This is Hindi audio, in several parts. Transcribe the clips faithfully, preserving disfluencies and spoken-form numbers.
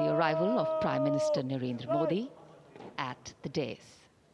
the arrival of Prime Minister Narendra Modi at the dais.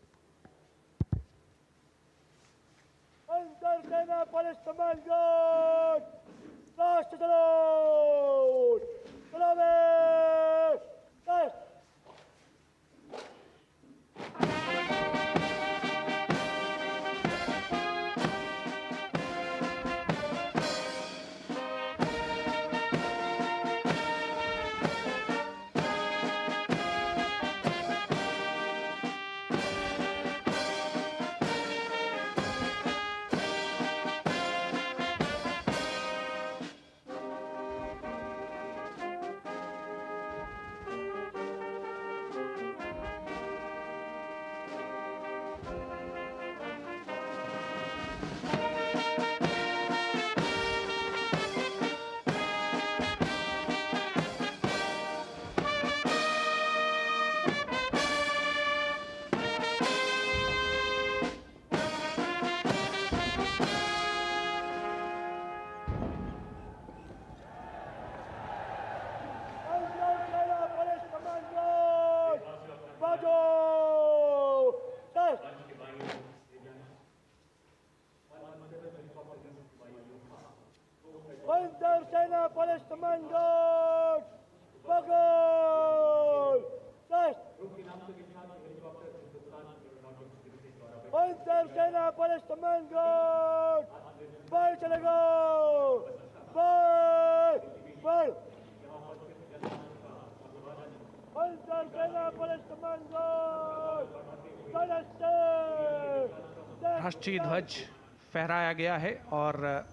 राष्ट्रीय ध्वज फहराया गया है और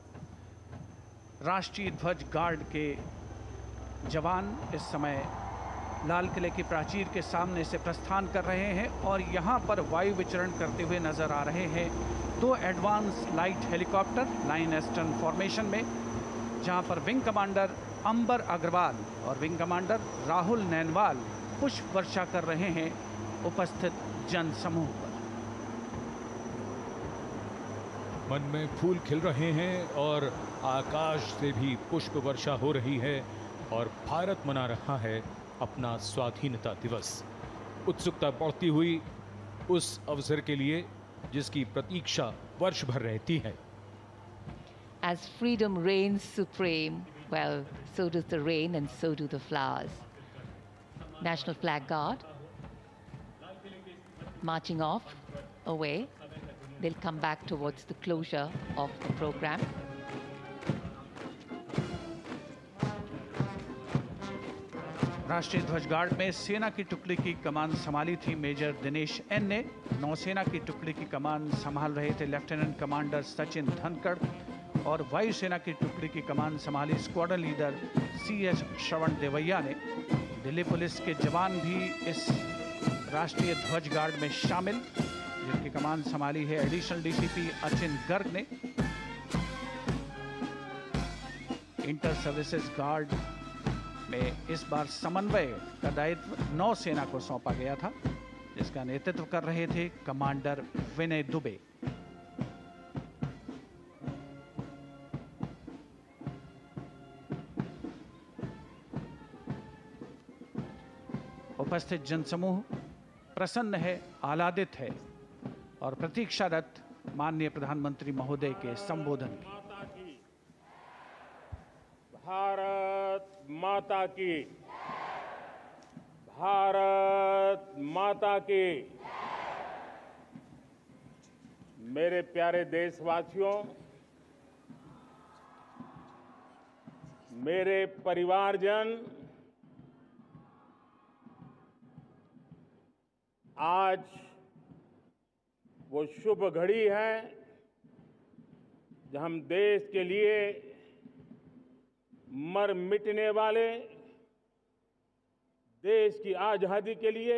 राष्ट्रीय ध्वज गार्ड के जवान इस समय लाल किले की प्राचीर के सामने से प्रस्थान कर रहे हैं और यहाँ पर वायु विचरण करते हुए नजर आ रहे हैं दो advance light helicopter line astern formation में, जहाँ पर विंग कमांडर अंबर अग्रवाल और विंग कमांडर राहुल नैनवाल पुष्प वर्षा कर रहे हैं उपस्थित जन समूह पर। मन में फूल खिल रहे हैं और आकाश से भी पुष्प वर्षा हो रही है और भारत मना रहा है अपना स्वाधीनता दिवस। उत्सुकता बढ़ती हुई उस अवसर के लिए जिसकी प्रतीक्षा वर्ष भर रहती है। As freedom reigns supreme, well, so does the rain and so do the flowers. National Flag Guard marching off away. They'll come back towards the closure of the program. राष्ट्रीय ध्वज गार्ड में सेना की टुकड़ी की कमान संभाली थी मेजर दिनेश एन ने। नौसेना की टुकड़ी की कमान संभाल रहे थे लेफ्टिनेंट कमांडर सचिन धनखड़ और वायुसेना की टुकड़ी की कमान संभाली squadron leader C H Shravan Devaiah ने। दिल्ली पुलिस के जवान भी इस राष्ट्रीय ध्वज गार्ड में शामिल, जिनकी कमान संभाली है एडिशनल डीसीपी अचिन गर्ग ने। इंटर सर्विसेज गार्ड में इस बार समन्वय का दायित्व नौसेना को सौंपा गया था, जिसका नेतृत्व कर रहे थे कमांडर विनय दुबे। उपस्थित जनसमूह प्रसन्न है, आह्लादित है और प्रतीक्षारत माननीय प्रधानमंत्री महोदय के संबोधन की। भारत माता की, भारत माता की। मेरे प्यारे देशवासियों, मेरे परिवारजन, आज वो शुभ घड़ी है जब हम देश के लिए मर मिटने वाले, देश की आजादी के लिए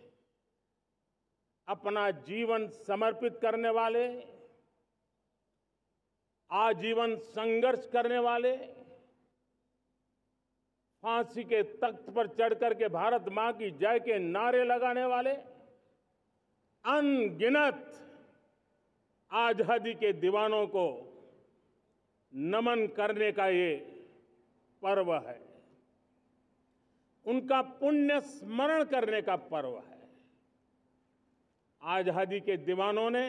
अपना जीवन समर्पित करने वाले, आजीवन संघर्ष करने वाले, फांसी के तख्त पर चढ़कर के भारत मां की जय के नारे लगाने वाले अनगिनत आजादी के दीवानों को नमन करने का ये पर्व है। उनका पुण्य स्मरण करने का पर्व है। आजादी के दीवानों ने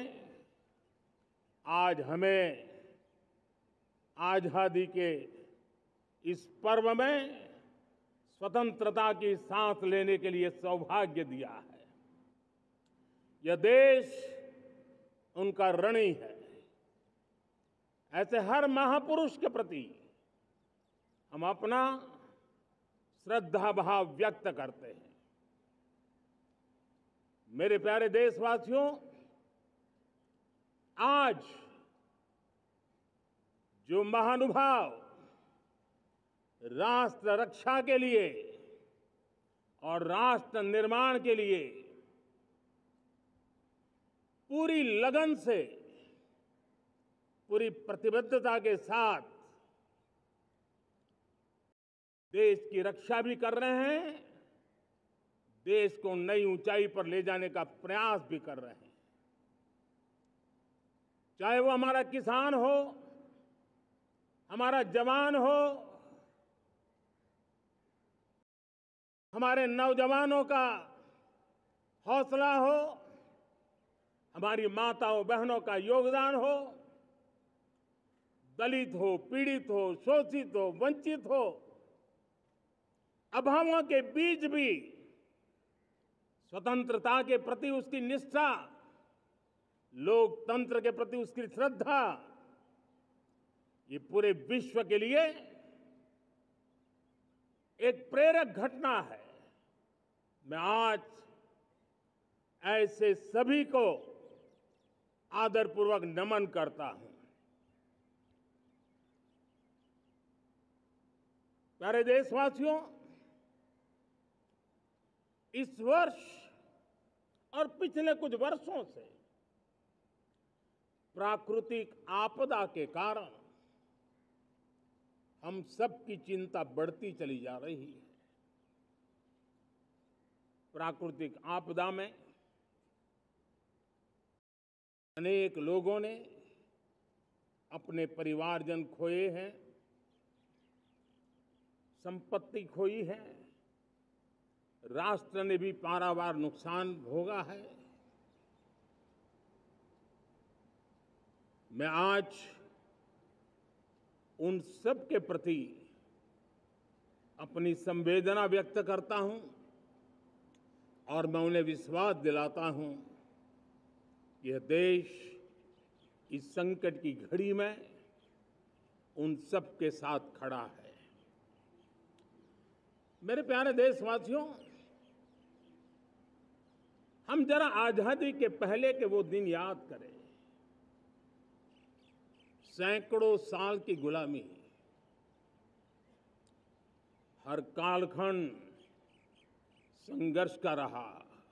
आज हमें आजादी के इस पर्व में स्वतंत्रता की सांस लेने के लिए सौभाग्य दिया है। यह देश उनका ऋणी है। ऐसे हर महापुरुष के प्रति हम अपना श्रद्धा भाव व्यक्त करते हैं। मेरे प्यारे देशवासियों, आज जो महानुभाव राष्ट्र रक्षा के लिए और राष्ट्र निर्माण के लिए पूरी लगन से, पूरी प्रतिबद्धता के साथ देश की रक्षा भी कर रहे हैं, देश को नई ऊंचाई पर ले जाने का प्रयास भी कर रहे हैं, चाहे वो हमारा किसान हो, हमारा जवान हो, हमारे नौजवानों का हौसला हो, हमारी माताओं बहनों का योगदान हो, दलित हो, पीड़ित हो, शोषित हो, वंचित हो, अभावों के बीच भी स्वतंत्रता के प्रति उसकी निष्ठा, लोकतंत्र के प्रति उसकी श्रद्धा, ये पूरे विश्व के लिए एक प्रेरक घटना है। मैं आज ऐसे सभी को आदरपूर्वक नमन करता हूं। प्यारे देशवासियों, इस वर्ष और पिछले कुछ वर्षों से प्राकृतिक आपदा के कारण हम सबकी चिंता बढ़ती चली जा रही है। प्राकृतिक आपदा में अनेक लोगों ने अपने परिवारजन खोए हैं, संपत्ति खोई है, राष्ट्र ने भी पारावार नुकसान भोगा है। मैं आज उन सब के प्रति अपनी संवेदना व्यक्त करता हूं और मैं उन्हें विश्वास दिलाता हूं कि यह देश इस संकट की घड़ी में उन सब के साथ खड़ा है। मेरे प्यारे देशवासियों, हम जरा आजादी के पहले के वो दिन याद करें। सैकड़ों साल की गुलामी, हर कालखंड संघर्ष का रहा।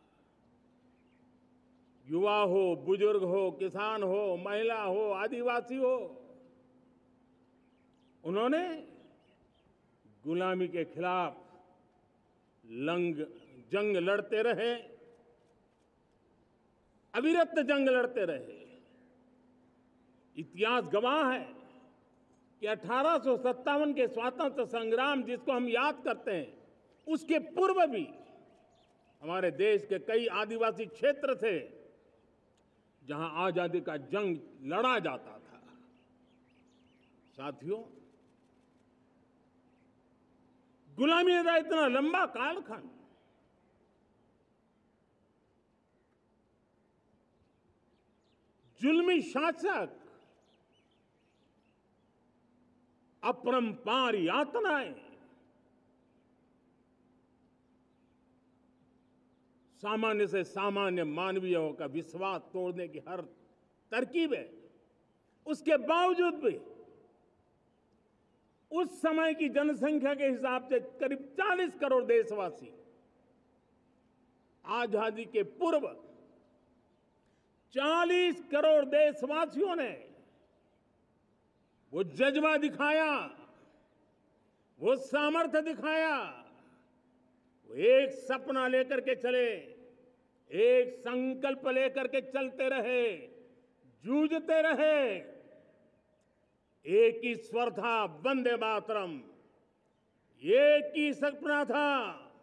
युवा हो, बुजुर्ग हो, किसान हो, महिला हो, आदिवासी हो, उन्होंने गुलामी के खिलाफ लंग जंग लड़ते रहे, अविरत जंग लड़ते रहे। इतिहास गवाह है कि अठारह सौ सत्तावन के स्वतंत्रता संग्राम जिसको हम याद करते हैं, उसके पूर्व भी हमारे देश के कई आदिवासी क्षेत्र थे जहां आजादी का जंग लड़ा जाता था। साथियों, गुलामी का इतना लंबा कालखंड, जुल्मी शासक, अपरंपार यातनाएं, सामान्य से सामान्य मानवीयों का विश्वास तोड़ने की हर तरकीब है। उसके बावजूद भी उस समय की जनसंख्या के हिसाब से करीब चालीस करोड़ देशवासी आजादी के पूर्व चालीस करोड़ देशवासियों ने वो जज्बा दिखाया, वो सामर्थ्य दिखाया, वो एक सपना लेकर के चले, एक संकल्प लेकर के चलते रहे, जूझते रहे। एक ही स्वर था, वंदे मातरम। एक ही सपना था,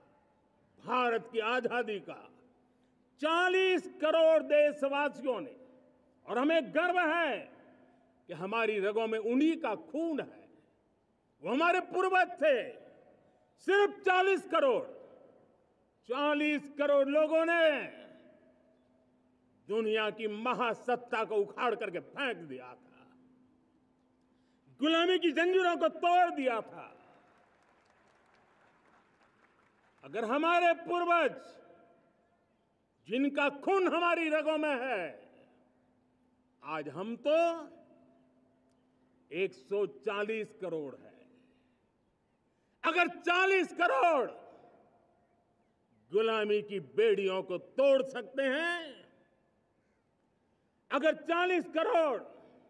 भारत की आजादी का चालीस करोड़ देशवासियों ने, और हमें गर्व है कि हमारी रगों में उन्हीं का खून है, वो हमारे पूर्वज थे। सिर्फ चालीस करोड़ चालीस करोड़ लोगों ने दुनिया की महासत्ता को उखाड़ करके फेंक दिया था, गुलामी की जंजीरों को तोड़ दिया था। अगर हमारे पूर्वज, जिनका खून हमारी रगों में है, आज हम तो एक सौ चालीस करोड़ है। अगर चालीस करोड़ गुलामी की बेड़ियों को तोड़ सकते हैं, अगर चालीस करोड़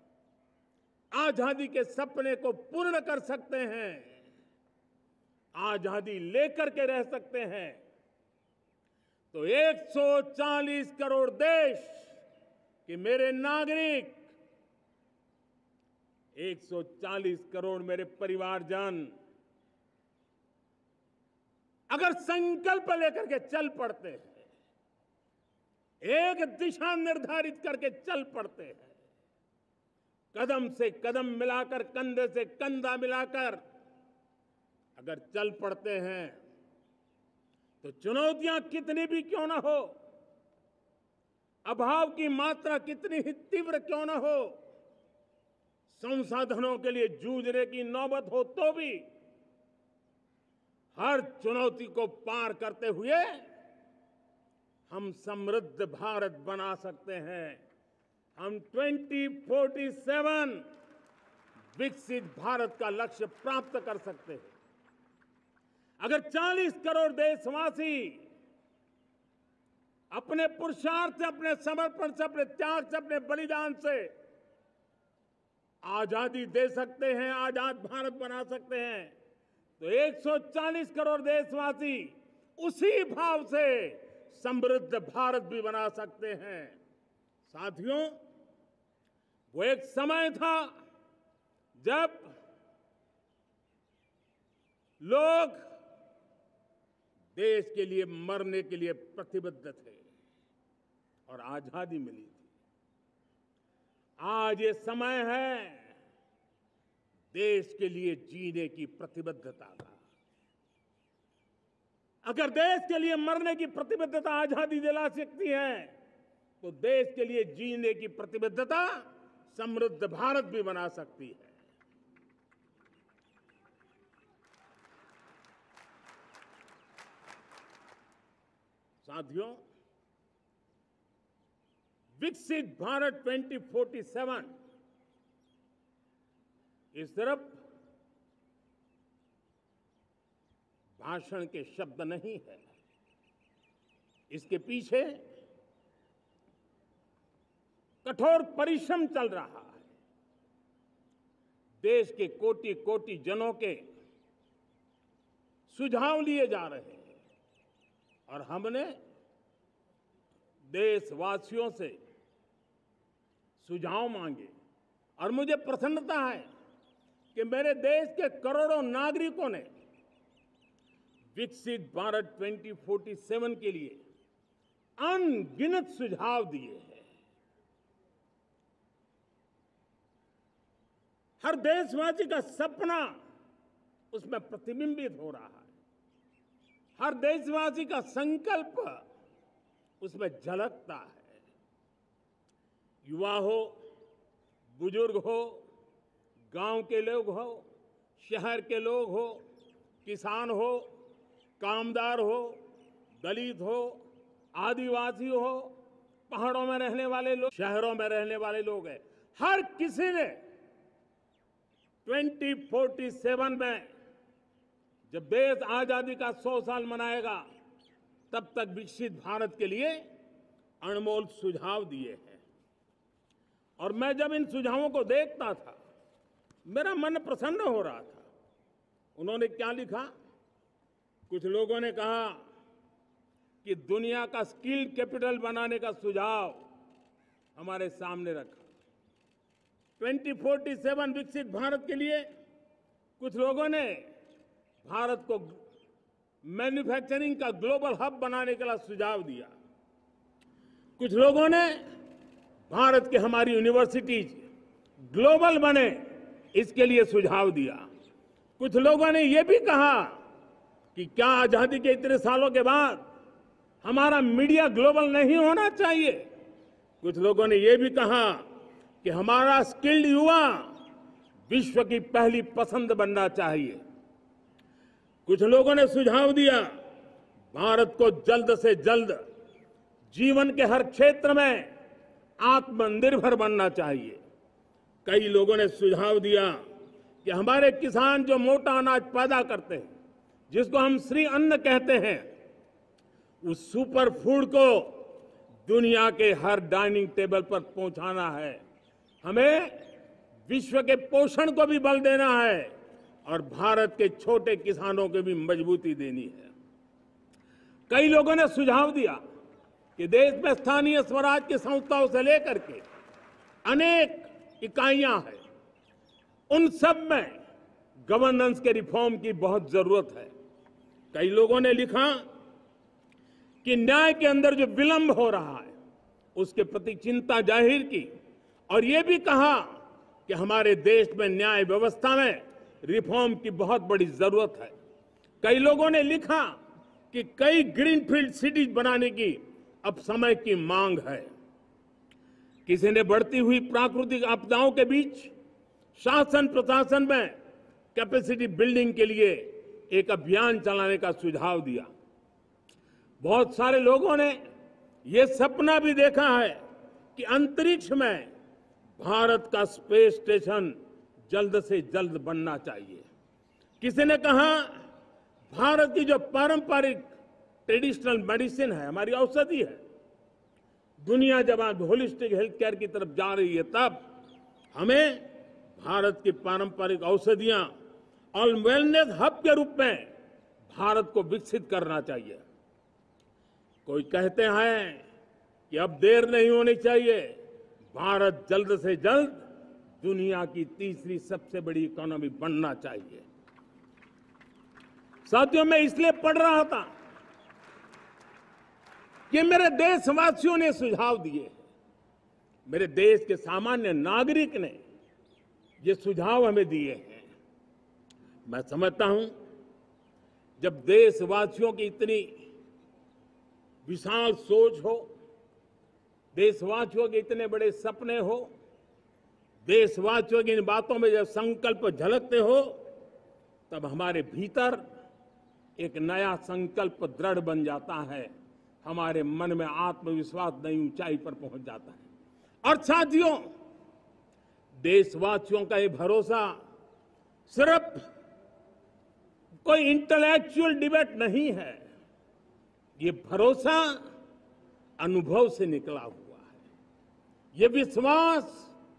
आजादी के सपने को पूर्ण कर सकते हैं, आजादी लेकर के रह सकते हैं, तो एक सौ चालीस करोड़ देश के मेरे नागरिक, एक सौ चालीस करोड़ मेरे परिवारजन अगर संकल्प लेकर के चल पड़ते हैं, एक दिशा निर्धारित करके चल पड़ते हैं, कदम से कदम मिलाकर, कंधे से कंधा मिलाकर अगर चल पड़ते हैं, तो चुनौतियां कितनी भी क्यों ना हो, अभाव की मात्रा कितनी ही तीव्र क्यों ना हो, संसाधनों के लिए जूझने की नौबत हो तो भी हर चुनौती को पार करते हुए हम समृद्ध भारत बना सकते हैं। हम ट्वेंटी फोर्टी सेवन विकसित भारत का लक्ष्य प्राप्त कर सकते हैं। अगर चालीस करोड़ देशवासी अपने पुरुषार्थ से, अपने समर्पण से, अपने त्याग से, अपने बलिदान से आजादी दे सकते हैं, आजाद भारत बना सकते हैं, तो एक सौ चालीस करोड़ देशवासी उसी भाव से समृद्ध भारत भी बना सकते हैं। साथियों, वो एक समय था जब लोग देश के लिए मरने के लिए प्रतिबद्ध थे और आजादी मिली थी। आज ये समय है देश के लिए जीने की प्रतिबद्धता का। अगर देश के लिए मरने की प्रतिबद्धता आजादी दिला सकती है, तो देश के लिए जीने की प्रतिबद्धता समृद्ध भारत भी बना सकती है। साथियों, विकसित भारत ट्वेंटी फोर्टी सेवन ये सिर्फ भाषण के शब्द नहीं है, इसके पीछे कठोर परिश्रम चल रहा है। देश के कोटि कोटि जनों के सुझाव लिए जा रहे हैं और हमने देशवासियों से सुझाव मांगे, और मुझे प्रसन्नता है कि मेरे देश के करोड़ों नागरिकों ने विकसित भारत ट्वेंटी फोर्टी सेवन के लिए अनगिनत सुझाव दिए हैं। हर देशवासी का सपना उसमें प्रतिबिंबित हो रहा है, हर देशवासी का संकल्प उसमें झलकता है। युवा हो, बुजुर्ग हो, गांव के लोग हो, शहर के लोग हो, किसान हो, कामदार हो, दलित हो, आदिवासी हो, पहाड़ों में रहने वाले लोग, शहरों में रहने वाले लोग हैं, हर किसी ने ट्वेंटी फोर्टी सेवन में जब देश आजादी का सौ साल मनाएगा, तब तक विकसित भारत के लिए अनमोल सुझाव दिए हैं। और मैं जब इन सुझावों को देखता था, मेरा मन प्रसन्न हो रहा था। उन्होंने क्या लिखा? कुछ लोगों ने कहा कि दुनिया का स्किल कैपिटल बनाने का सुझाव हमारे सामने रखा। ट्वेंटी फोर्टी सेवन विकसित भारत के लिए कुछ लोगों ने भारत को मैन्युफैक्चरिंग का ग्लोबल हब बनाने का सुझाव दिया। कुछ लोगों ने भारत की हमारी यूनिवर्सिटीज ग्लोबल बने इसके लिए सुझाव दिया। कुछ लोगों ने यह भी कहा कि क्या आजादी के इतने सालों के बाद हमारा मीडिया ग्लोबल नहीं होना चाहिए। कुछ लोगों ने यह भी कहा कि हमारा स्किल्ड युवा विश्व की पहली पसंद बनना चाहिए। कुछ लोगों ने सुझाव दिया भारत को जल्द से जल्द जीवन के हर क्षेत्र में आत्मनिर्भर बनना चाहिए। कई लोगों ने सुझाव दिया कि हमारे किसान जो मोटा अनाज पैदा करते हैं, जिसको हम श्री अन्न कहते हैं, उस सुपर फूड को दुनिया के हर डाइनिंग टेबल पर पहुंचाना है। हमें विश्व के पोषण को भी बल देना है और भारत के छोटे किसानों को भी मजबूती देनी है। कई लोगों ने सुझाव दिया कि देश में स्थानीय स्वराज की संस्थाओं से लेकर के अनेक इकाइयां हैं, उन सब में गवर्नेंस के रिफॉर्म की बहुत जरूरत है। कई लोगों ने लिखा कि न्याय के अंदर जो विलंब हो रहा है उसके प्रति चिंता जाहिर की और ये भी कहा कि हमारे देश में न्याय व्यवस्था में रिफॉर्म की बहुत बड़ी जरूरत है। कई लोगों ने लिखा कि कई ग्रीनफील्ड सिटीज बनाने की अब समय की मांग है। किसी ने बढ़ती हुई प्राकृतिक आपदाओं के बीच शासन प्रशासन में कैपेसिटी बिल्डिंग के लिए एक अभियान चलाने का सुझाव दिया। बहुत सारे लोगों ने यह सपना भी देखा है कि अंतरिक्ष में भारत का स्पेस स्टेशन जल्द से जल्द बनना चाहिए। किसी ने कहा भारत की जो पारंपरिक ट्रेडिशनल मेडिसिन है, हमारी औषधि है, दुनिया जब आज होलिस्टिक हेल्थ केयर की तरफ जा रही है, तब हमें भारत की पारंपरिक औषधियां और वेलनेस हब के रूप में भारत को विकसित करना चाहिए। कोई कहते हैं कि अब देर नहीं होनी चाहिए, भारत जल्द से जल्द दुनिया की तीसरी सबसे बड़ी इकोनॉमी बनना चाहिए। साथियों, मैं इसलिए पढ़ रहा था कि मेरे देशवासियों ने सुझाव दिए, मेरे देश के सामान्य नागरिक ने ये सुझाव हमें दिए हैं। मैं समझता हूं जब देशवासियों की इतनी विशाल सोच हो, देशवासियों के इतने बड़े सपने हो, देशवासियों की इन बातों में जब संकल्प झलकते हो, तब हमारे भीतर एक नया संकल्प दृढ़ बन जाता है, हमारे मन में आत्मविश्वास नई ऊंचाई पर पहुंच जाता है। और साथियों, देशवासियों का ये भरोसा सिर्फ कोई इंटेलेक्चुअल डिबेट नहीं है, ये भरोसा अनुभव से निकला हुआ है। ये विश्वास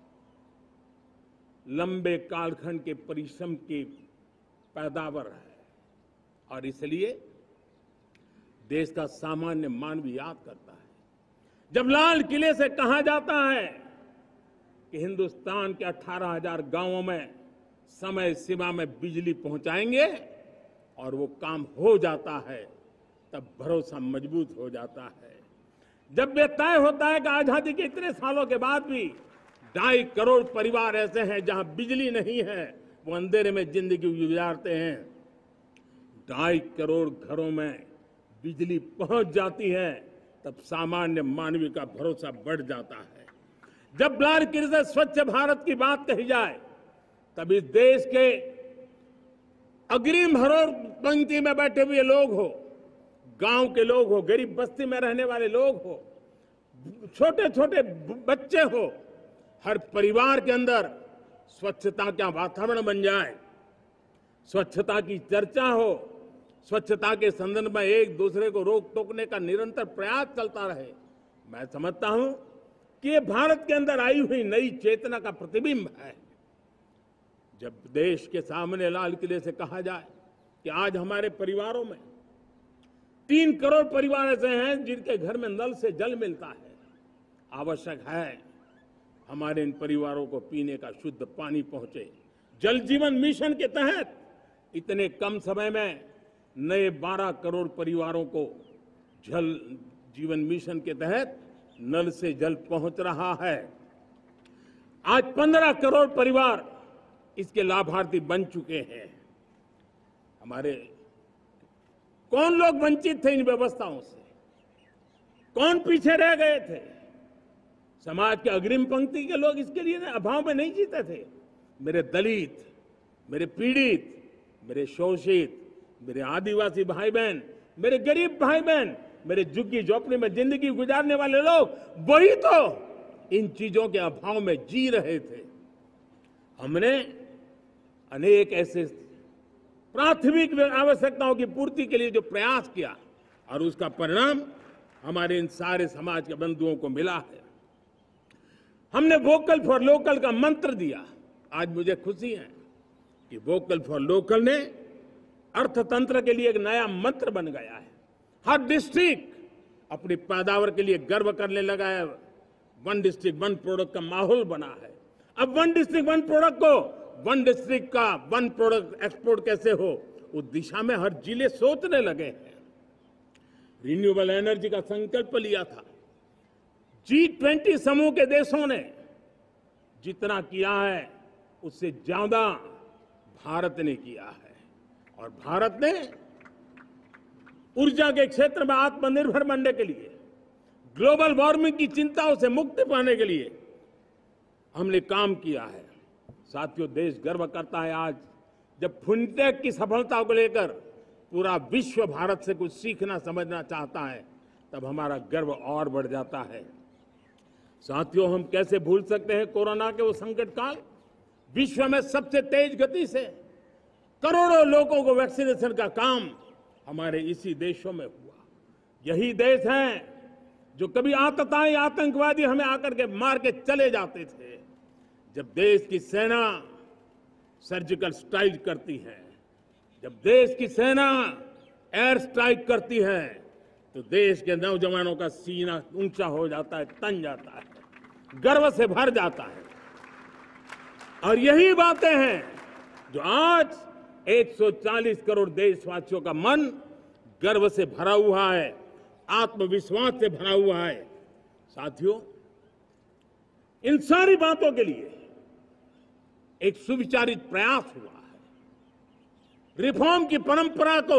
लंबे कालखंड के परिश्रम की पैदावार है और इसलिए देश का सामान्य मानव याद करता है जब लाल किले से कहा जाता है कि हिंदुस्तान के अठारह हजार गांवों में समय सीमा में बिजली पहुंचाएंगे और वो काम हो जाता है, तब भरोसा मजबूत हो जाता है। जब ये तय होता है कि आजादी के इतने सालों के बाद भी ढाई करोड़ परिवार ऐसे हैं जहां बिजली नहीं है, वो अंधेरे में जिंदगी गुजारते हैं, ढाई करोड़ घरों में बिजली पहुंच जाती है, तब सामान्य मानवीय का भरोसा बढ़ जाता है। जब लाल किले से स्वच्छ भारत की बात कही जाए, तब इस देश के अग्रिम हरोर पंक्ति में बैठे हुए लोग हो, गांव के लोग हो, गरीब बस्ती में रहने वाले लोग हो, छोटे छोटे बच्चे हो, हर परिवार के अंदर स्वच्छता का वातावरण बन जाए, स्वच्छता की चर्चा हो, स्वच्छता के संदर्भ में एक दूसरे को रोक टोकने का निरंतर प्रयास चलता रहे। मैं समझता हूं कि ये भारत के अंदर आई हुई नई चेतना का प्रतिबिंब है। जब देश के सामने लाल किले से कहा जाए कि आज हमारे परिवारों में तीन करोड़ परिवार ऐसे हैं जिनके घर में नल से जल मिलता है, आवश्यक है हमारे इन परिवारों को पीने का शुद्ध पानी पहुंचे। जल जीवन मिशन के तहत इतने कम समय में नए बारह करोड़ परिवारों को जल जीवन मिशन के तहत नल से जल पहुंच रहा है। आज पंद्रह करोड़ परिवार इसके लाभार्थी बन चुके हैं। हमारे कौन लोग वंचित थे इन व्यवस्थाओं से? कौन पीछे रह गए थे? समाज के अग्रिम पंक्ति के लोग इसके लिए अभाव में नहीं जीते थे। मेरे दलित, मेरे पीड़ित, मेरे शोषित, मेरे आदिवासी भाई बहन, मेरे गरीब भाई बहन, मेरे झुग्गी झोपड़ी में जिंदगी गुजारने वाले लोग, वही तो इन चीजों के अभाव में जी रहे थे। हमने अनेक ऐसे प्राथमिक आवश्यकताओं की पूर्ति के लिए जो प्रयास किया और उसका परिणाम हमारे इन सारे समाज के बंधुओं को मिला है। हमने वोकल फॉर लोकल का मंत्र दिया। आज मुझे खुशी है कि वोकल फॉर लोकल ने अर्थतंत्र के लिए एक नया मंत्र बन गया है। हर डिस्ट्रिक्ट अपनी पैदावार के लिए गर्व करने लगा है। वन डिस्ट्रिक्ट वन प्रोडक्ट का माहौल बना है। अब वन डिस्ट्रिक्ट वन प्रोडक्ट को वन डिस्ट्रिक्ट का वन प्रोडक्ट एक्सपोर्ट कैसे हो, उस दिशा में हर जिले सोचने लगे हैं। रिन्यूएबल एनर्जी का संकल्प लिया था। जी ट्वेंटी समूह के देशों ने जितना किया है उससे ज्यादा भारत ने किया है और भारत ने ऊर्जा के क्षेत्र में आत्मनिर्भर बनने के लिए, ग्लोबल वार्मिंग की चिंताओं से मुक्ति पाने के लिए हमने काम किया है। साथियों, देश गर्व करता है आज जब फिनटेक की सफलता को लेकर पूरा विश्व भारत से कुछ सीखना समझना चाहता है, तब हमारा गर्व और बढ़ जाता है। साथियों, हम कैसे भूल सकते हैं कोरोना के वो संकट काल। विश्व में सबसे तेज गति से करोड़ों लोगों को वैक्सीनेशन का काम हमारे इसी देशों में हुआ। यही देश हैं जो कभी आतताई आतंकवादी हमें आकर के मार के चले जाते थे। जब देश की सेना सर्जिकल स्ट्राइक करती है, जब देश की सेना एयर स्ट्राइक करती है, तो देश के नौजवानों का सीना ऊंचा हो जाता है, तन जाता है, गर्व से भर जाता है। और यही बातें हैं जो आज एक सौ चालीस करोड़ देशवासियों का मन गर्व से भरा हुआ है, आत्मविश्वास से भरा हुआ है। साथियों, इन सारी बातों के लिए एक सुविचारित प्रयास हुआ है। रिफॉर्म की परंपरा को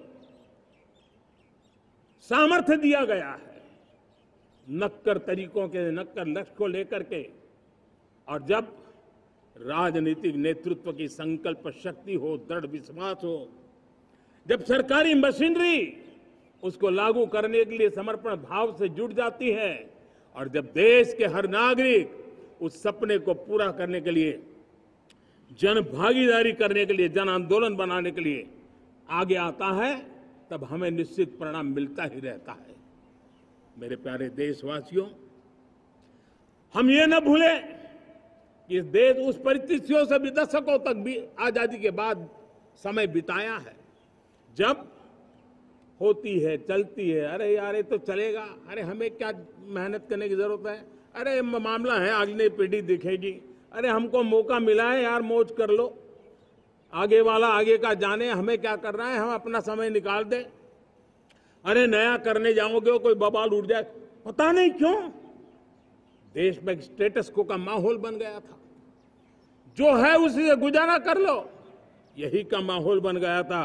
सामर्थ्य दिया गया है। नक्कर तरीकों के, नक्कर लक्ष्य को लेकर के, और जब राजनीतिक नेतृत्व की संकल्प शक्ति हो, दृढ़ विश्वास हो, जब सरकारी मशीनरी उसको लागू करने के लिए समर्पण भाव से जुट जाती है, और जब देश के हर नागरिक उस सपने को पूरा करने के लिए, जन भागीदारी करने के लिए, जन आंदोलन बनाने के लिए आगे आता है, तब हमें निश्चित परिणाम मिलता ही रहता है। मेरे प्यारे देशवासियों, हम ये न भूलें कि इस देश उस परिस्थितियों से भी दशकों तक भी आजादी के बाद समय बिताया है, जब होती है, चलती है, अरे यार ये तो चलेगा, अरे हमें क्या मेहनत करने की जरूरत है, अरे मामला है अगली पीढ़ी दिखेगी, अरे हमको मौका मिला है यार, मौज कर लो, आगे वाला आगे का जाने, हमें क्या करना है, हम अपना समय निकाल दें, अरे नया करने जाओगे कोई बवाल उठ जाए। पता नहीं क्यों देश में स्टेटस को का माहौल बन गया था। जो है उसी से गुजारा कर लो, यही का माहौल बन गया था।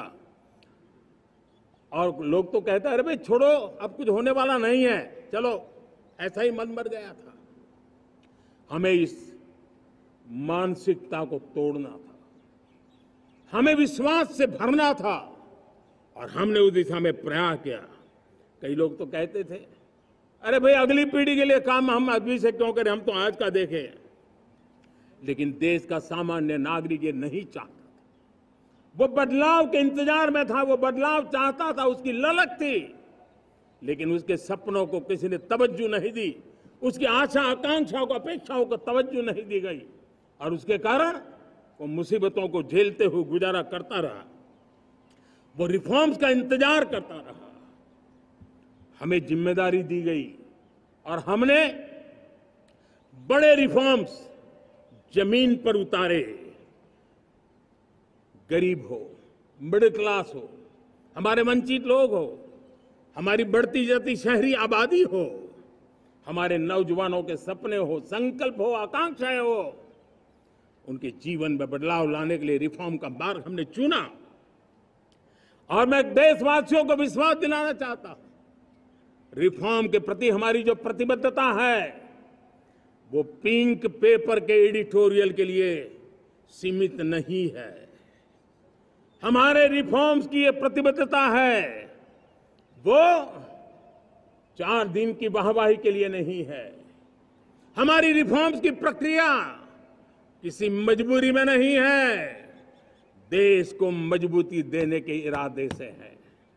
और लोग तो कहते हैं अरे भाई छोड़ो, अब कुछ होने वाला नहीं है, चलो, ऐसा ही मन मर गया था। हमें इस मानसिकता को तोड़ना था, हमें विश्वास से भरना था, और हमने उस दिशा में प्रयास किया। कई लोग तो कहते थे अरे भाई अगली पीढ़ी के लिए काम हम अभी से क्यों करें, हम तो आज का देखें। लेकिन देश का सामान्य नागरिक ये नहीं चाहता, वो बदलाव के इंतजार में था, वो बदलाव चाहता था, उसकी ललक थी, लेकिन उसके सपनों को किसी ने तवज्जो नहीं दी, उसकी आशा आकांक्षाओं को, अपेक्षाओं को तवज्जो नहीं दी गई, और उसके कारण वो मुसीबतों को झेलते हुए गुजारा करता रहा, वो रिफॉर्म्स का इंतजार करता रहा। हमें जिम्मेदारी दी गई और हमने बड़े रिफॉर्म्स जमीन पर उतारे। गरीब हो, मिडिल क्लास हो, हमारे वंचित लोग हो, हमारी बढ़ती जाती शहरी आबादी हो, हमारे नौजवानों के सपने हो, संकल्प हो, आकांक्षाएं हो, उनके जीवन में बदलाव लाने के लिए रिफॉर्म का मार्ग हमने चुना। और मैं देशवासियों को विश्वास दिलाना चाहता हूं, रिफॉर्म के प्रति हमारी जो प्रतिबद्धता है वो पिंक पेपर के एडिटोरियल के लिए सीमित नहीं है। हमारे रिफॉर्म्स की ये प्रतिबद्धता है वो चार दिन की वाहवाही के लिए नहीं है। हमारी रिफॉर्म्स की प्रक्रिया किसी मजबूरी में नहीं है, देश को मजबूती देने के इरादे से है।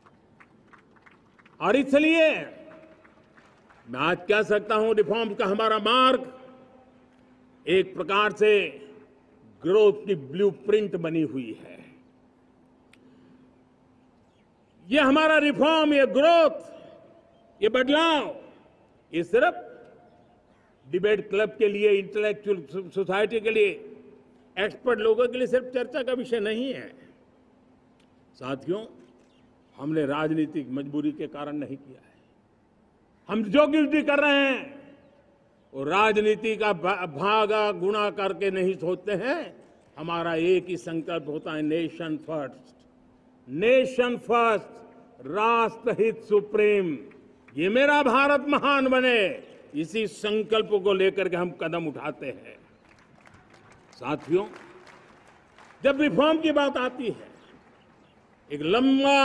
और इसलिए मैं आज कह सकता हूं, रिफॉर्म का हमारा मार्ग एक प्रकार से ग्रोथ की ब्लूप्रिंट बनी हुई है। ये हमारा रिफॉर्म, ये ग्रोथ, ये बदलाव, ये सिर्फ डिबेट क्लब के लिए, इंटेलेक्चुअल सोसाइटी के लिए, एक्सपर्ट लोगों के लिए सिर्फ चर्चा का विषय नहीं है। साथियों, हमने राजनीतिक मजबूरी के कारण नहीं किया है। हम जो कुछ भी कर रहे हैं वो राजनीति का भागा गुणा करके नहीं सोचते हैं। हमारा एक ही संकल्प होता है, नेशन फर्स्ट, नेशन फर्स्ट, राष्ट्रहित सुप्रीम। ये मेरा भारत महान बने, इसी संकल्प को लेकर के हम कदम उठाते हैं। साथियों, जब रिफॉर्म की बात आती है, एक लंबा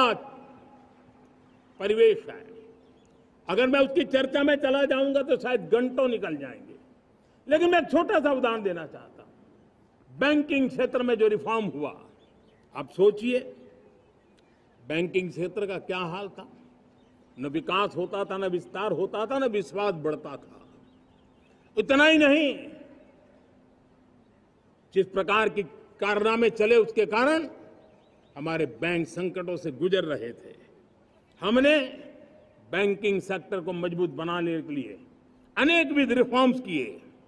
परिवेश है। अगर मैं उसकी चर्चा में चला जाऊंगा तो शायद घंटों निकल जाएंगे, लेकिन मैं एक छोटा सा उदाहरण देना चाहता हूं। बैंकिंग क्षेत्र में जो रिफॉर्म हुआ, आप सोचिए बैंकिंग क्षेत्र का क्या हाल था। न विकास होता था, न विस्तार होता था, न विश्वास बढ़ता था। इतना ही नहीं, जिस प्रकार की कारनामे चले उसके कारण हमारे बैंक संकटों से गुजर रहे थे। हमने बैंकिंग सेक्टर को मजबूत बनाने के लिए अनेक विध रिफॉर्म्स किए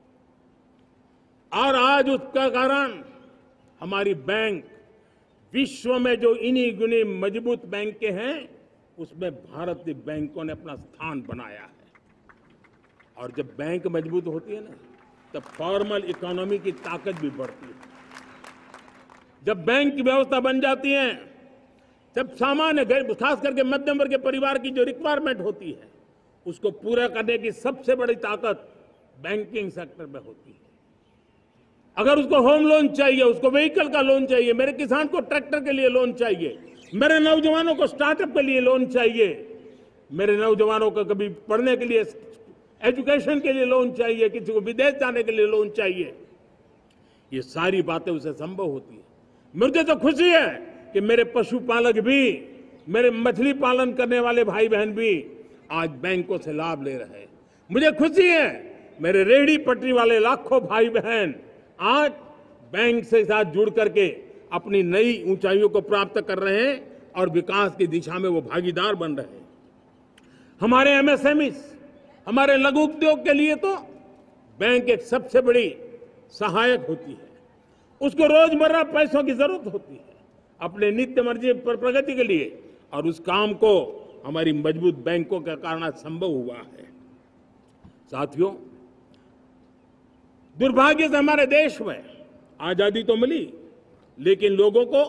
और आज उसका कारण हमारी बैंक विश्व में जो इन्हीं गुनी मजबूत बैंक के हैं उसमें भारतीय बैंकों ने अपना स्थान बनाया है। और जब बैंक मजबूत होती है ना, तब फॉर्मल इकोनॉमी की ताकत भी बढ़ती है। जब बैंक की व्यवस्था बन जाती है, जब सामान्य, खास करके मध्यम वर्ग के परिवार की जो रिक्वायरमेंट होती है उसको पूरा करने की सबसे बड़ी ताकत बैंकिंग सेक्टर में होती है। अगर उसको होम लोन चाहिए, उसको व्हीकल का लोन चाहिए, मेरे किसान को ट्रैक्टर के लिए लोन चाहिए, मेरे नौजवानों को स्टार्टअप के लिए लोन चाहिए, मेरे नौजवानों को कभी पढ़ने के लिए, एजुकेशन के लिए लोन चाहिए, किसी को विदेश जाने के लिए लोन चाहिए, ये सारी बातें उसे संभव होती है। मुझे तो खुशी है कि मेरे पशुपालक भी, मेरे मछली पालन करने वाले भाई बहन भी आज बैंकों से लाभ ले रहे हैं। मुझे खुशी है मेरे रेहड़ी पटरी वाले लाखों भाई बहन आज बैंक से साथ जुड़ करके अपनी नई ऊंचाइयों को प्राप्त कर रहे हैं और विकास की दिशा में वो भागीदार बन रहे हैं। हमारे एमएसएमई, हमारे लघु उद्योग के लिए तो बैंक एक सबसे बड़ी सहायक होती है। उसको रोजमर्रा पैसों की जरूरत होती है अपने नित्य मर्जी पर प्रगति के लिए, और उस काम को हमारी मजबूत बैंकों के कारण संभव हुआ है। साथियों, दुर्भाग्य से हमारे देश में आजादी तो मिली, लेकिन लोगों को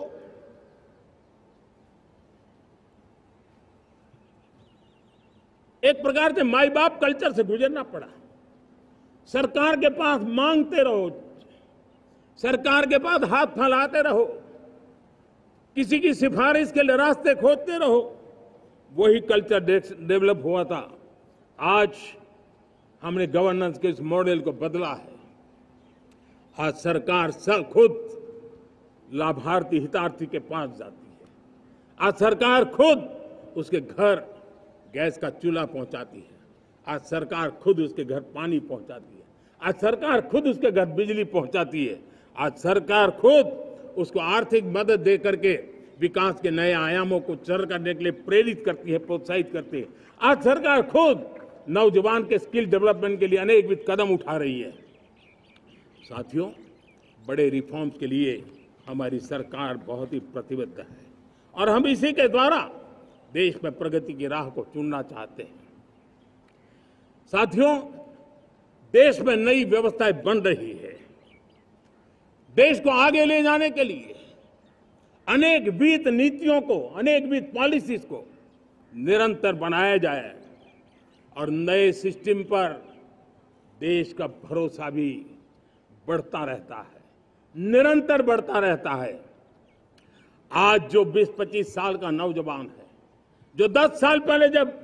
एक प्रकार से माई बाप कल्चर से गुजरना पड़ा। सरकार के पास मांगते रहो, सरकार के पास हाथ फैलाते रहो, किसी की सिफारिश के लिए रास्ते खोजते रहो, वही कल्चर डेवलप हुआ था। आज हमने गवर्नेंस के इस मॉडल को बदला है। आज सरकार सब खुद लाभार्थी हितार्थी के पास जाती है। आज सरकार खुद उसके घर गैस का चूल्हा पहुंचाती है। आज सरकार खुद उसके घर पानी पहुंचाती है। आज सरकार खुद उसके घर बिजली पहुंचाती है। आज सरकार खुद उसको आर्थिक मदद दे करके विकास के नए आयामों को चर करने के लिए प्रेरित करती है, प्रोत्साहित करती है। आज सरकार खुद नौजवान के स्किल डेवलपमेंट के लिए अनेक विध कदम उठा रही है। साथियों, बड़े रिफॉर्म्स के लिए हमारी सरकार बहुत ही प्रतिबद्ध है और हम इसी के द्वारा देश में प्रगति की राह को चुनना चाहते हैं। साथियों, देश में नई व्यवस्थाएं बन रही है। देश को आगे ले जाने के लिए अनेक वित्त नीतियों को, अनेक वित्त पॉलिसीज को निरंतर बनाया जाए और नए सिस्टम पर देश का भरोसा भी बढ़ता रहता है, निरंतर बढ़ता रहता है। आज जो बीस पच्चीस साल का नौजवान है, जो दस साल पहले जब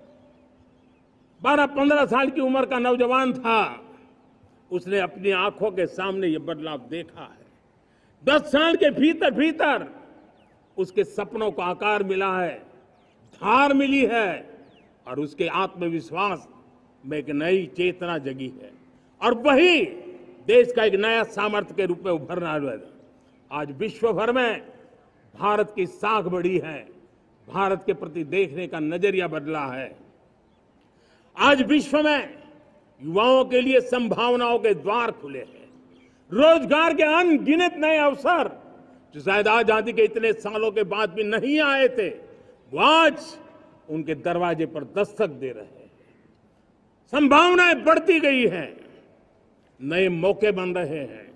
बारह पंद्रह साल की उम्र का नौजवान था, उसने अपनी आंखों के सामने ये बदलाव देखा है। दस साल के भीतर भीतर उसके सपनों को आकार मिला है, धार मिली है और उसके आत्मविश्वास में एक नई चेतना जगी है और वही देश का एक नया सामर्थ्य के रूप में उभरना है। आज विश्व भर में भारत की साख बढ़ी है, भारत के प्रति देखने का नजरिया बदला है। आज विश्व में युवाओं के लिए संभावनाओं के द्वार खुले हैं, रोजगार के अनगिनत नए अवसर जो शायद आजादी के इतने सालों के बाद भी नहीं आए थे, वो आज उनके दरवाजे पर दस्तक दे रहे हैं। संभावनाएं बढ़ती गई हैं, नए मौके बन रहे हैं।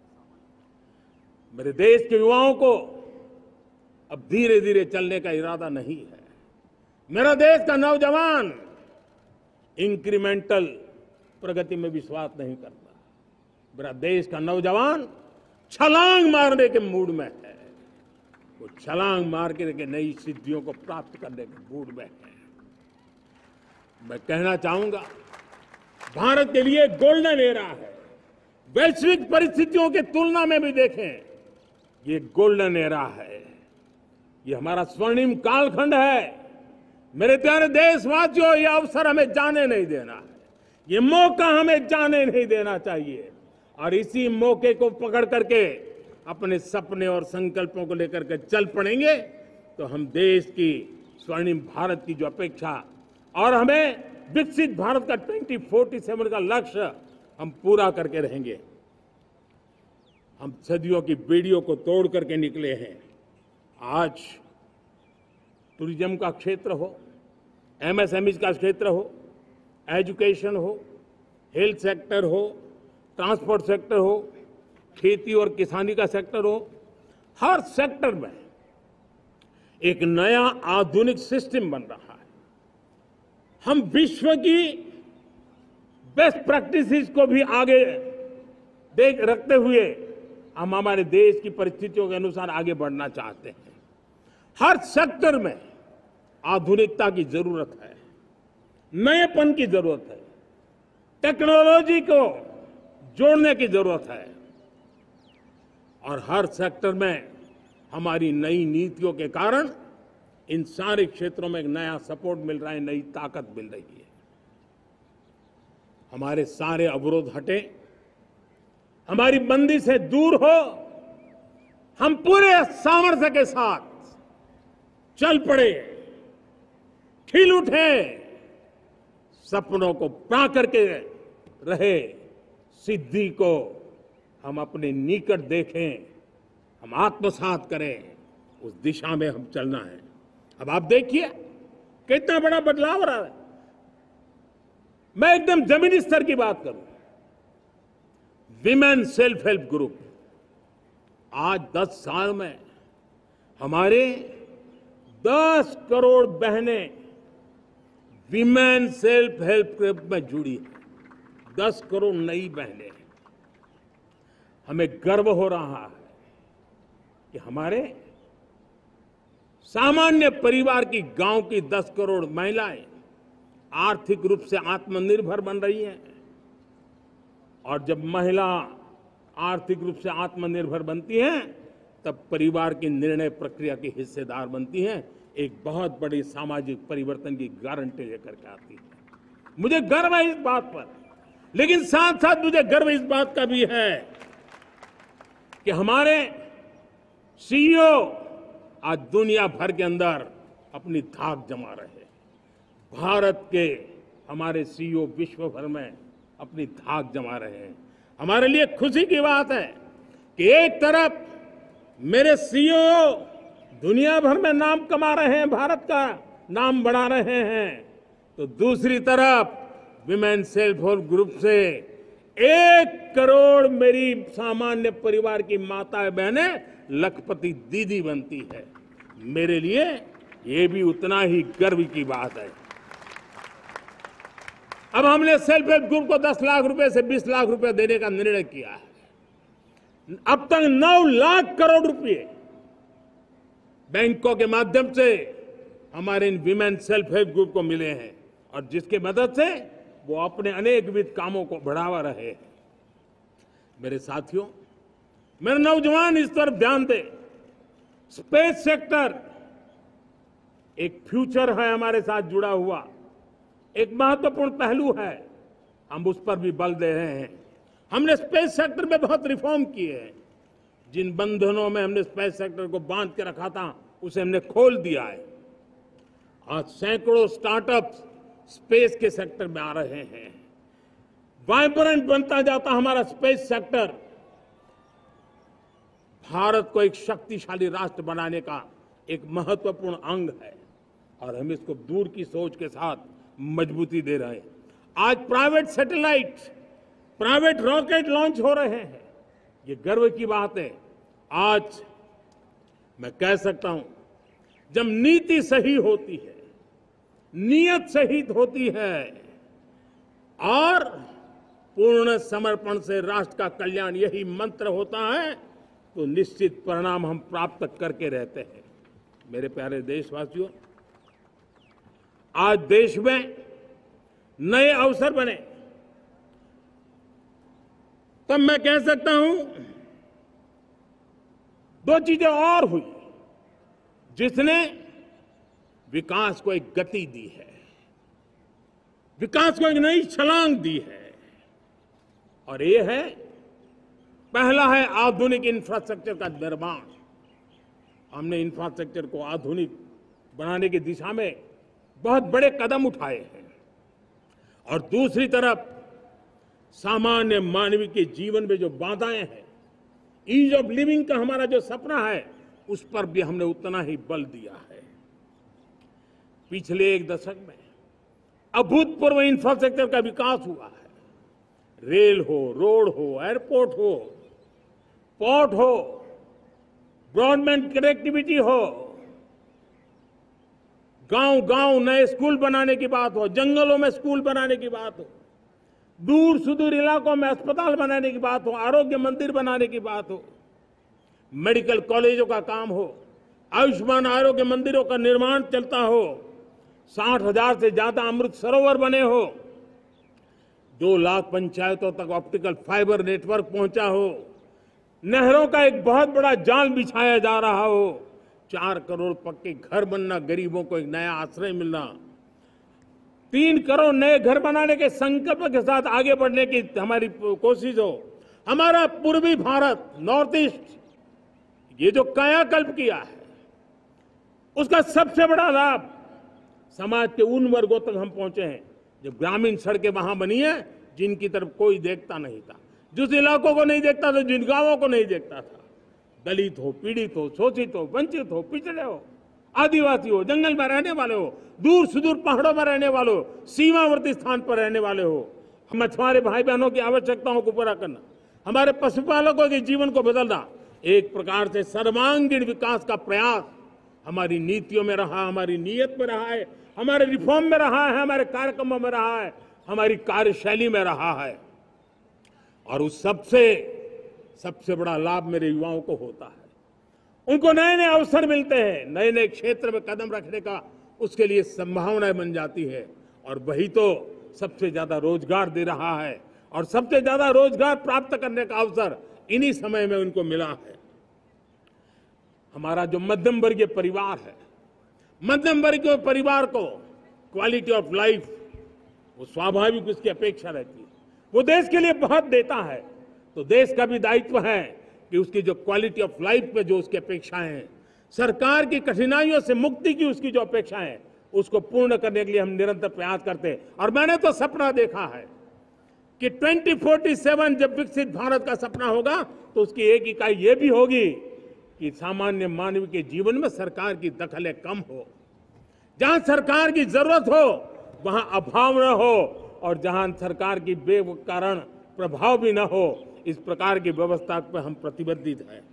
मेरे देश के युवाओं को अब धीरे धीरे चलने का इरादा नहीं है। मेरा देश का नौजवान इंक्रीमेंटल प्रगति में विश्वास नहीं करता। मेरा देश का नौजवान छलांग मारने के मूड में है, वो छलांग मार के नई सिद्धियों को प्राप्त करने के मूड में है। मैं कहना चाहूंगा, भारत के लिए गोल्डन एरा है। वैश्विक परिस्थितियों की तुलना में भी देखें, ये गोल्डन एरा है, ये हमारा स्वर्णिम कालखंड है। मेरे प्यारे देशवासियों, ये अवसर हमें जाने नहीं देना है, ये मौका हमें जाने नहीं देना चाहिए और इसी मौके को पकड़ करके अपने सपने और संकल्पों को लेकर के चल पड़ेंगे तो हम देश की स्वर्णिम भारत की जो अपेक्षा और हमें विकसित भारत का ट्वेंटी फोर्टी सेवन का लक्ष्य हम पूरा करके रहेंगे। हम सदियों की बेड़ियों को तोड़ करके निकले हैं। आज टूरिज्म का क्षेत्र हो, एमएसएमई का क्षेत्र हो, एजुकेशन हो, हेल्थ सेक्टर हो, ट्रांसपोर्ट सेक्टर हो, खेती और किसानी का सेक्टर हो, हर सेक्टर में एक नया आधुनिक सिस्टम बन रहा है। हम विश्व की बेस्ट प्रैक्टिसेस को भी आगे देख रखते हुए हम हमारे देश की परिस्थितियों के अनुसार आगे बढ़ना चाहते हैं। हर सेक्टर में आधुनिकता की जरूरत है, नएपन की जरूरत है, टेक्नोलॉजी को जोड़ने की जरूरत है और हर सेक्टर में हमारी नई नीतियों के कारण इन सारे क्षेत्रों में एक नया सपोर्ट मिल रहा है, नई ताकत मिल रही है। हमारे सारे अवरोध हटे, हमारी बंदी से दूर हो, हम पूरे सामर्थ्य के साथ चल पड़े, खिल उठे, सपनों को पा करके रहे, सिद्धि को हम अपने निकट देखें, हम आत्मसात करें, उस दिशा में हम चलना है। अब आप देखिए कितना बड़ा बदलाव हो रहा है। मैं एकदम जमीनी स्तर की बात करूं, विमेन सेल्फ हेल्प ग्रुप आज दस साल में हमारे दस करोड़ बहनें विमेन सेल्फ हेल्प ग्रुप में जुड़ी है। दस करोड़ नई बहनें। हमें गर्व हो रहा है कि हमारे सामान्य परिवार की, गांव की दस करोड़ महिलाएं आर्थिक रूप से आत्मनिर्भर बन रही हैं। और जब महिला आर्थिक रूप से आत्मनिर्भर बनती हैं, तब परिवार की निर्णय प्रक्रिया की हिस्सेदार बनती हैं, एक बहुत बड़ी सामाजिक परिवर्तन की गारंटी लेकर के आती है। मुझे गर्व है इस बात पर, लेकिन साथ साथ मुझे गर्व इस बात का भी है कि हमारे सीईओ आज दुनिया भर के अंदर अपनी धाक जमा रहे हैं। भारत के हमारे सीईओ विश्व भर में अपनी धाक जमा रहे हैं। हमारे लिए खुशी की बात है कि एक तरफ मेरे सीईओ दुनिया भर में नाम कमा रहे हैं भारत का, नाम बढ़ा रहे हैं, तो दूसरी तरफ विमेन सेल्फ हेल्प ग्रुप से एक करोड़ मेरी सामान्य परिवार की माताएं बहनें लखपति दीदी बनती है। मेरे लिए ये भी उतना ही गर्व की बात है। अब हमने सेल्फ हेल्प ग्रुप को दस लाख रुपए से बीस लाख रुपए देने का निर्णय किया है। अब तक नौ लाख करोड़ रुपए बैंकों के माध्यम से हमारे इन विमेन सेल्फ हेल्प ग्रुप को मिले हैं और जिसकी मदद से वो अपने अनेकविध कामों को बढ़ावा रहे हैं। मेरे साथियों, मेरे नौजवान इस तरफ ध्यान दें। स्पेस सेक्टर एक फ्यूचर है हमारे साथ जुड़ा हुआ, एक महत्वपूर्ण पहलू है। हम उस पर भी बल दे रहे हैं। हमने स्पेस सेक्टर में बहुत रिफॉर्म किए हैं। जिन बंधनों में हमने स्पेस सेक्टर को बांध के रखा था, उसे हमने खोल दिया है। आज सैकड़ों स्टार्टअप्स स्पेस के सेक्टर में आ रहे हैं। वाइब्रेंट बनता जाता हमारा स्पेस सेक्टर भारत को एक शक्तिशाली राष्ट्र बनाने का एक महत्वपूर्ण अंग है और हम इसको दूर की सोच के साथ मजबूती दे रहे हैं। आज private satellite, private rocket launch हो रहे हैं। ये गर्व की बात है। आज मैं कह सकता हूं, जब नीति सही होती है, नियत सही होती है और पूर्ण समर्पण से राष्ट्र का कल्याण यही मंत्र होता है, तो निश्चित परिणाम हम प्राप्त करके रहते हैं। मेरे प्यारे देशवासियों, आज देश में नए अवसर बने, तब मैं कह सकता हूं दो चीजें और हुई जिसने विकास को एक गति दी है, विकास को एक नई छलांग दी है। और ये है, पहला है आधुनिक इंफ्रास्ट्रक्चर का निर्माण। हमने इंफ्रास्ट्रक्चर को आधुनिक बनाने की दिशा में बहुत बड़े कदम उठाए हैं। और दूसरी तरफ सामान्य मानवीय के जीवन में जो बाधाएं हैं, ईज ऑफ लिविंग का हमारा जो सपना है, उस पर भी हमने उतना ही बल दिया है। पिछले एक दशक में अभूतपूर्व इंफ्रास्ट्रक्चर का विकास हुआ है। रेल हो, रोड हो, एयरपोर्ट हो, पोर्ट हो, ब्रॉडबैंड कनेक्टिविटी हो, गांव गांव नए स्कूल बनाने की बात हो, जंगलों में स्कूल बनाने की बात हो, दूर सुदूर इलाकों में अस्पताल बनाने की बात हो, आरोग्य मंदिर बनाने की बात हो, मेडिकल कॉलेजों का काम हो, आयुष्मान आरोग्य मंदिरों का निर्माण चलता हो, साठ हजार से ज्यादा अमृत सरोवर बने हो, दो लाख पंचायतों तक ऑप्टिकल फाइबर नेटवर्क पहुंचा हो, नहरों का एक बहुत बड़ा जाल बिछाया जा रहा हो, चार करोड़ पक्के घर बनना, गरीबों को एक नया आश्रय मिलना, तीन करोड़ नए घर बनाने के संकल्प के साथ आगे बढ़ने की हमारी कोशिश हो। हमारा पूर्वी भारत, नॉर्थ ईस्ट, ये जो कायाकल्प किया है, उसका सबसे बड़ा लाभ समाज के उन वर्गों तक हम पहुंचे हैं जो ग्रामीण सड़कें वहां बनी है जिनकी तरफ कोई देखता नहीं था, जिस इलाकों को नहीं देखता था, जिन गांवों को नहीं देखता था। दलित हो, पीड़ित हो, शोषित हो, वंचित हो, पिछड़े हो, आदिवासी हो, जंगल में रहने वाले हो, दूर सुदूर पहाड़ों में रहने वाले हो, सीमावर्ती स्थान पर रहने वाले हो, मछुआरे भाई बहनों की आवश्यकताओं को पूरा करना, हमारे पशुपालकों के जीवन को बदलना, एक प्रकार से सर्वांगीण विकास का प्रयास हमारी नीतियों में रहा, हमारी नीयत में रहा है, हमारे रिफॉर्म में रहा है, हमारे कार्यक्रमों में रहा है, हमारी कार्यशैली में रहा है। और उस सबसे सबसे बड़ा लाभ मेरे युवाओं को होता है। उनको नए नए अवसर मिलते हैं, नए नए क्षेत्र में कदम रखने का उसके लिए संभावनाएं बन जाती है और वही तो सबसे ज्यादा रोजगार दे रहा है। और सबसे ज्यादा रोजगार प्राप्त करने का अवसर इन्हीं समय में उनको मिला है। हमारा जो मध्यम वर्गीय परिवार है, मध्यम वर्गीय परिवार को क्वालिटी ऑफ लाइफ, वो स्वाभाविक उसकी अपेक्षा रहती है। वो देश के लिए बहुत देता है, तो देश का भी दायित्व है कि उसकी जो क्वालिटी ऑफ लाइफ पे जो उसकी अपेक्षाएं हैं, सरकार की कठिनाइयों से मुक्ति की उसकी जो अपेक्षाएं हैं, उसको पूर्ण करने के लिए हम निरंतर प्रयास करते हैं। और मैंने तो सपना देखा है कि ट्वेंटी फोर्टी सेवन जब विकसित भारत का सपना होगा, तो उसकी एक इकाई ये भी होगी कि सामान्य मानव के जीवन में सरकार की दखलें कम हो। जहां सरकार की जरूरत हो वहां अभाव न हो और जहां सरकार की बेकारण प्रभाव भी न हो, इस प्रकार की व्यवस्था पर हम प्रतिबद्ध हैं।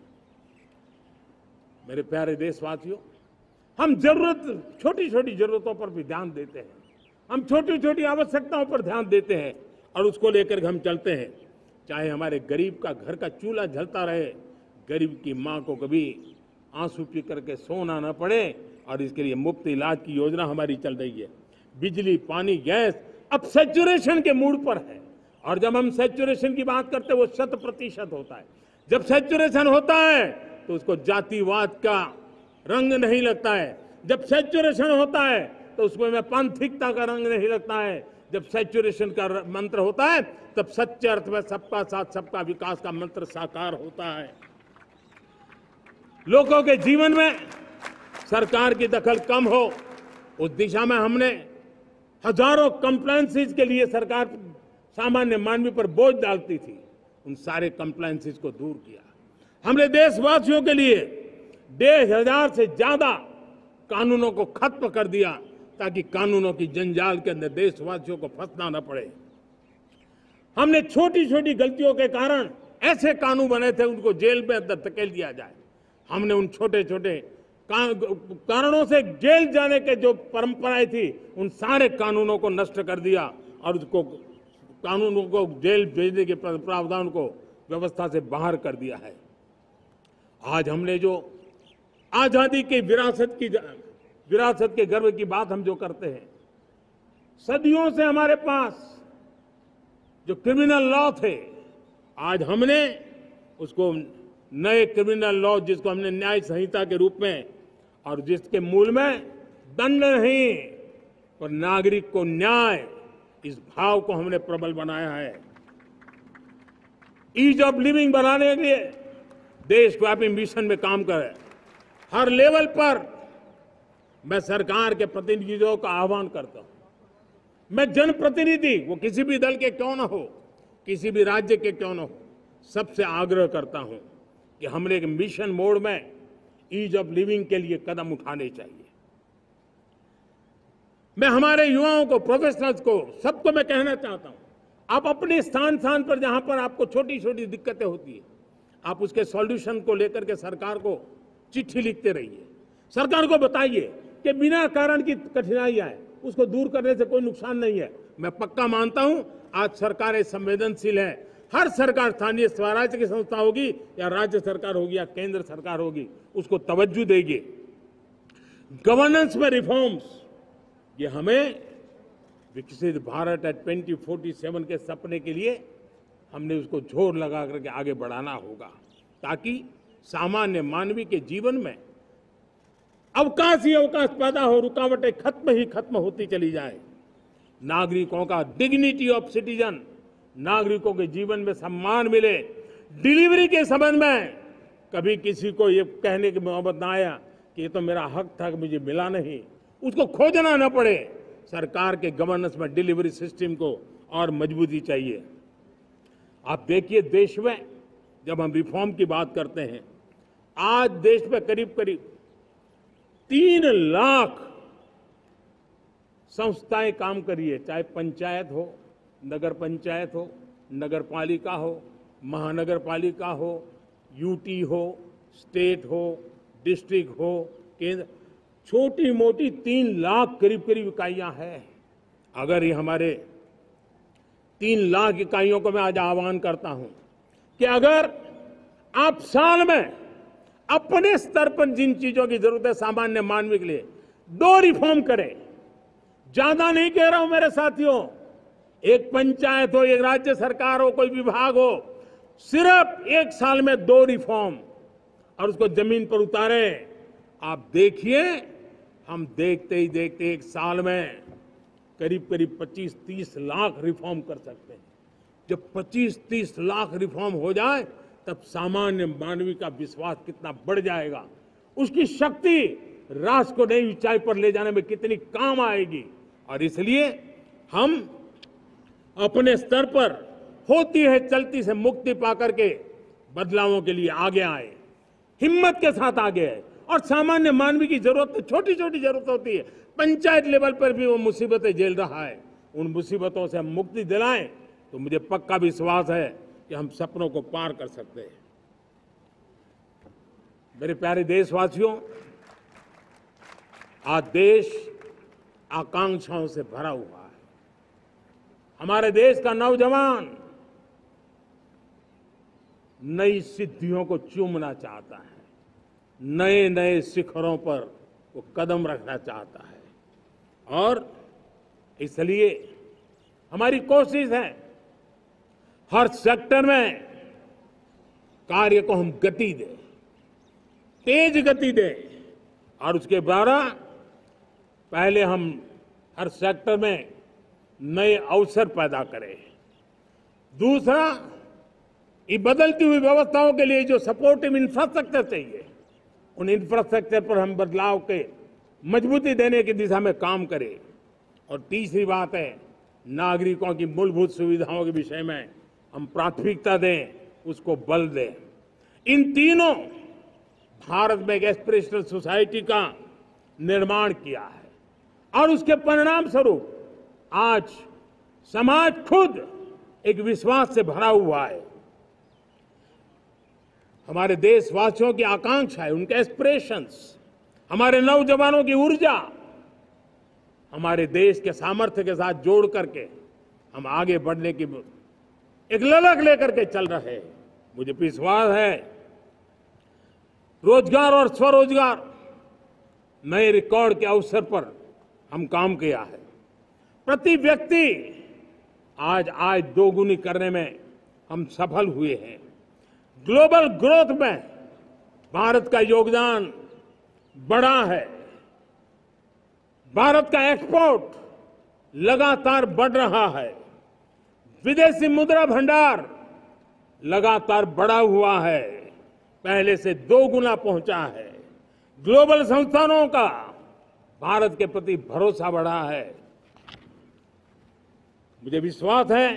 मेरे प्यारे देशवासियों, हम जरूरत छोटी छोटी जरूरतों पर भी ध्यान देते हैं, हम छोटी छोटी आवश्यकताओं पर ध्यान देते हैं और उसको लेकर हम चलते हैं। चाहे हमारे गरीब का घर का चूल्हा जलता रहे, गरीब की मां को कभी आंसू पी करके सोना न पड़े, और इसके लिए मुफ्त इलाज की योजना हमारी चल रही है। बिजली, पानी, गैस अब सैचुरेशन के मूड पर है, और जब हम सैचुरेशन की बात करते हैं वो शत प्रतिशत होता है। जब सैचुरेशन होता है तो उसको जातिवाद का रंग नहीं लगता है। जब सैचुरेशन होता है तो उसमें पांथिकता का रंग नहीं लगता है। जब सैचुरेशन का मंत्र होता है तब सच्चे अर्थ में सबका साथ सबका विकास का मंत्र साकार होता है। लोगों के जीवन में सरकार की दखल कम हो, उस दिशा में हमने हजारों कंप्लायंसेस के लिए सरकार सामान्य मानवी पर बोझ डालती थी, उन सारे कंप्लायंसेस को दूर किया। हमने देशवासियों के लिए डेढ़ हजार से ज्यादा कानूनों को खत्म कर दिया ताकि कानूनों की जंजाल के अंदर देशवासियों को फंसना न पड़े। हमने छोटी छोटी गलतियों के कारण ऐसे कानून बने थे उनको जेल में अंदर धकेल दिया जाए। हमने उन छोटे छोटे कारणों से जेल जाने के जो परंपराएं थी उन सारे कानूनों को नष्ट कर दिया और उसको कानूनों को जेल भेजने के प्रावधान को व्यवस्था से बाहर कर दिया है। आज हमने जो आजादी की विरासत की विरासत के गर्व की बात हम जो करते हैं, सदियों से हमारे पास जो क्रिमिनल लॉ थे, आज हमने उसको नए क्रिमिनल लॉ जिसको हमने न्याय संहिता के रूप में, और जिसके मूल में दंड नहीं पर नागरिक को न्याय, इस भाव को हमने प्रबल बनाया है। ईज ऑफ लिविंग बनाने के लिए देशव्यापी मिशन में काम करे। हर लेवल पर मैं सरकार के प्रतिनिधियों का आह्वान करता हूं। मैं जनप्रतिनिधि, वो किसी भी दल के क्यों न हो, किसी भी राज्य के क्यों न हो, सबसे आग्रह करता हूं कि हमने एक मिशन मोड में ईज ऑफ लिविंग के लिए कदम उठाने चाहिए। मैं हमारे युवाओं को, प्रोफेशनल्स को, सबको मैं कहना चाहता हूं, आप अपने स्थान स्थान पर जहां पर आपको छोटी छोटी दिक्कतें होती है, आप उसके सॉल्यूशन को लेकर के सरकार को चिट्ठी लिखते रहिए। सरकार को बताइए कि बिना कारण की कठिनाई आए उसको दूर करने से कोई नुकसान नहीं है। मैं पक्का मानता हूं आज सरकारें संवेदनशील है। हर सरकार, स्थानीय स्वराज्य की संस्था होगी या राज्य सरकार होगी या केंद्र सरकार होगी, उसको तवज्जो देगी। गवर्नेंस में रिफॉर्म्स, ये हमें विकसित भारत ट्वेंटी फोर्टी सेवन के सपने के लिए हमने उसको जोर लगा करके आगे बढ़ाना होगा, ताकि सामान्य मानवी के जीवन में अवकाश ही अवकाश पैदा हो, रुकावटें खत्म ही खत्म होती चली जाए। नागरिकों का डिग्निटी ऑफ सिटीजन, नागरिकों के जीवन में सम्मान मिले। डिलीवरी के संबंध में कभी किसी को ये कहने की मोहब्बत ना आया कि ये तो मेरा हक था कि मुझे मिला नहीं, उसको खोजना न पड़े। सरकार के गवर्नेंस में डिलीवरी सिस्टम को और मजबूती चाहिए। आप देखिए, देश में जब हम रिफॉर्म की बात करते हैं, आज देश में करीब करीब तीन लाख संस्थाएं काम कर रही है, चाहे पंचायत हो, नगर पंचायत हो, नगर पालिका हो, महानगर पालिका हो, यूटी हो, स्टेट हो, डिस्ट्रिक्ट हो, केंद्र, छोटी मोटी तीन लाख करीब करीब इकाइयां हैं। अगर ये हमारे तीन लाख इकाइयों को मैं आज आह्वान करता हूं कि अगर आप साल में अपने स्तर पर जिन चीजों की जरूरत है सामान्य मानवी के लिए, दो रिफॉर्म करें। ज्यादा नहीं कह रहा हूं मेरे साथियों, एक पंचायत हो, एक राज्य सरकार हो, कोई विभाग हो, सिर्फ एक साल में दो रिफॉर्म और उसको जमीन पर उतारे। आप देखिए, हम देखते ही देखते एक साल में करीब करीब पच्चीस तीस लाख रिफॉर्म कर सकते हैं। जब पच्चीस तीस लाख रिफॉर्म हो जाए तब सामान्य मानवी का विश्वास कितना बढ़ जाएगा, उसकी शक्ति राष्ट्र को नई ऊंचाई पर ले जाने में कितनी काम आएगी। और इसलिए हम अपने स्तर पर होती है चलती से मुक्ति पाकर के बदलावों के लिए आगे आए, हिम्मत के साथ आगे आए। और सामान्य मानवी की जरूरत, छोटी छोटी जरूरत होती है, पंचायत लेवल पर भी वो मुसीबतें झेल रहा है, उन मुसीबतों से हम मुक्ति दिलाएं तो मुझे पक्का विश्वास है कि हम सपनों को पार कर सकते हैं। मेरे प्यारे देशवासियों, आज देश आकांक्षाओं से भरा हुआ है। हमारे देश का नौजवान नई सिद्धियों को चूमना चाहता है, नए नए शिखरों पर वो कदम रखना चाहता है, और इसलिए हमारी कोशिश है हर सेक्टर में कार्य को हम गति दें, तेज गति दें, और उसके द्वारा पहले हम हर सेक्टर में नए अवसर पैदा करें। दूसरा, ये बदलती हुई व्यवस्थाओं के लिए जो सपोर्टिव इंफ्रास्ट्रक्चर चाहिए, उन इंफ्रास्ट्रक्चर पर हम बदलाव के मजबूती देने की दिशा में काम करें। और तीसरी बात है, नागरिकों की मूलभूत सुविधाओं के विषय में हम प्राथमिकता दें, उसको बल दें। इन तीनों भारत में एक एस्पिरेशनल सोसाइटी का निर्माण किया है, और उसके परिणाम स्वरूप आज समाज खुद एक विश्वास से भरा हुआ है। हमारे देशवासियों की आकांक्षा है, उनके एस्पिरेशंस, हमारे नौजवानों की ऊर्जा, हमारे देश के सामर्थ्य के साथ जोड़ करके हम आगे बढ़ने की एक ललक लेकर के चल रहे हैं। मुझे विश्वास है रोजगार और स्वरोजगार नए रिकॉर्ड के अवसर पर हम काम किया है। प्रति व्यक्ति आज आय दोगुनी करने में हम सफल हुए हैं। ग्लोबल ग्रोथ में भारत का योगदान बड़ा है। भारत का एक्सपोर्ट लगातार बढ़ रहा है। विदेशी मुद्रा भंडार लगातार बढ़ा हुआ है, पहले से दो गुना पहुंचा है। ग्लोबल संस्थानों का भारत के प्रति भरोसा बढ़ा है। मुझे विश्वास है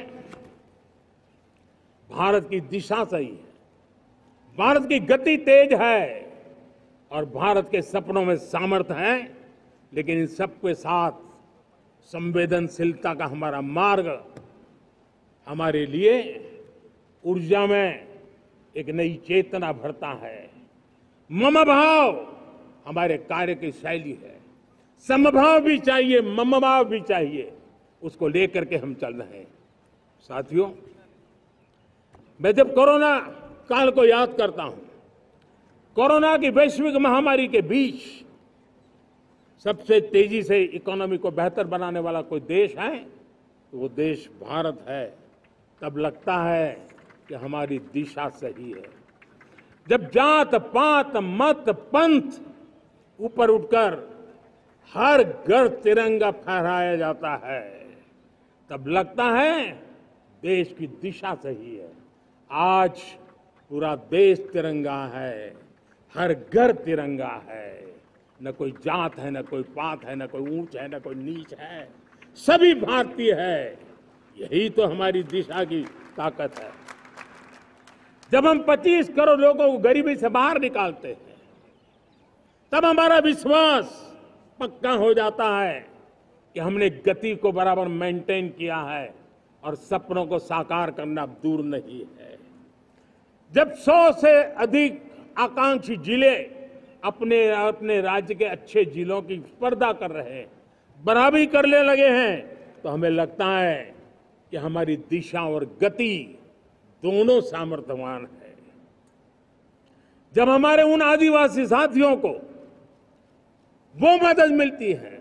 भारत की दिशा सही है, भारत की गति तेज है, और भारत के सपनों में सामर्थ्य है। लेकिन इन सबके साथ संवेदनशीलता का हमारा मार्ग हमारे लिए ऊर्जा में एक नई चेतना भरता है। मम भाव हमारे कार्य की शैली है। समभाव भी चाहिए, मम भाव भी चाहिए, उसको लेकर के हम चल रहे हैं। साथियों, मैं जब कोरोना काल को याद करता हूं, कोरोना की वैश्विक महामारी के बीच सबसे तेजी से इकोनॉमी को बेहतर बनाने वाला कोई देश है तो वो देश भारत है। तब लगता है कि हमारी दिशा सही है। जब जात पात मत पंथ ऊपर उठकर हर घर तिरंगा फहराया जाता है, तब लगता है देश की दिशा सही है। आज पूरा देश तिरंगा है, हर घर तिरंगा है। न कोई जात है, न कोई पात है, न कोई ऊंच है, न कोई नीच है, सभी भारतीय है। यही तो हमारी दिशा की ताकत है। जब हम पच्चीस करोड़ लोगों को गरीबी से बाहर निकालते हैं, तब हमारा विश्वास पक्का हो जाता है कि हमने गति को बराबर मेंटेन किया है और सपनों को साकार करना दूर नहीं है। जब सौ से अधिक आकांक्षी जिले अपने अपने राज्य के अच्छे जिलों की स्पर्धा कर रहे हैं, बराबरी करने लगे हैं, तो हमें लगता है कि हमारी दिशा और गति दोनों सामर्थ्यवान है। जब हमारे उन आदिवासी साथियों को वो मदद मिलती है,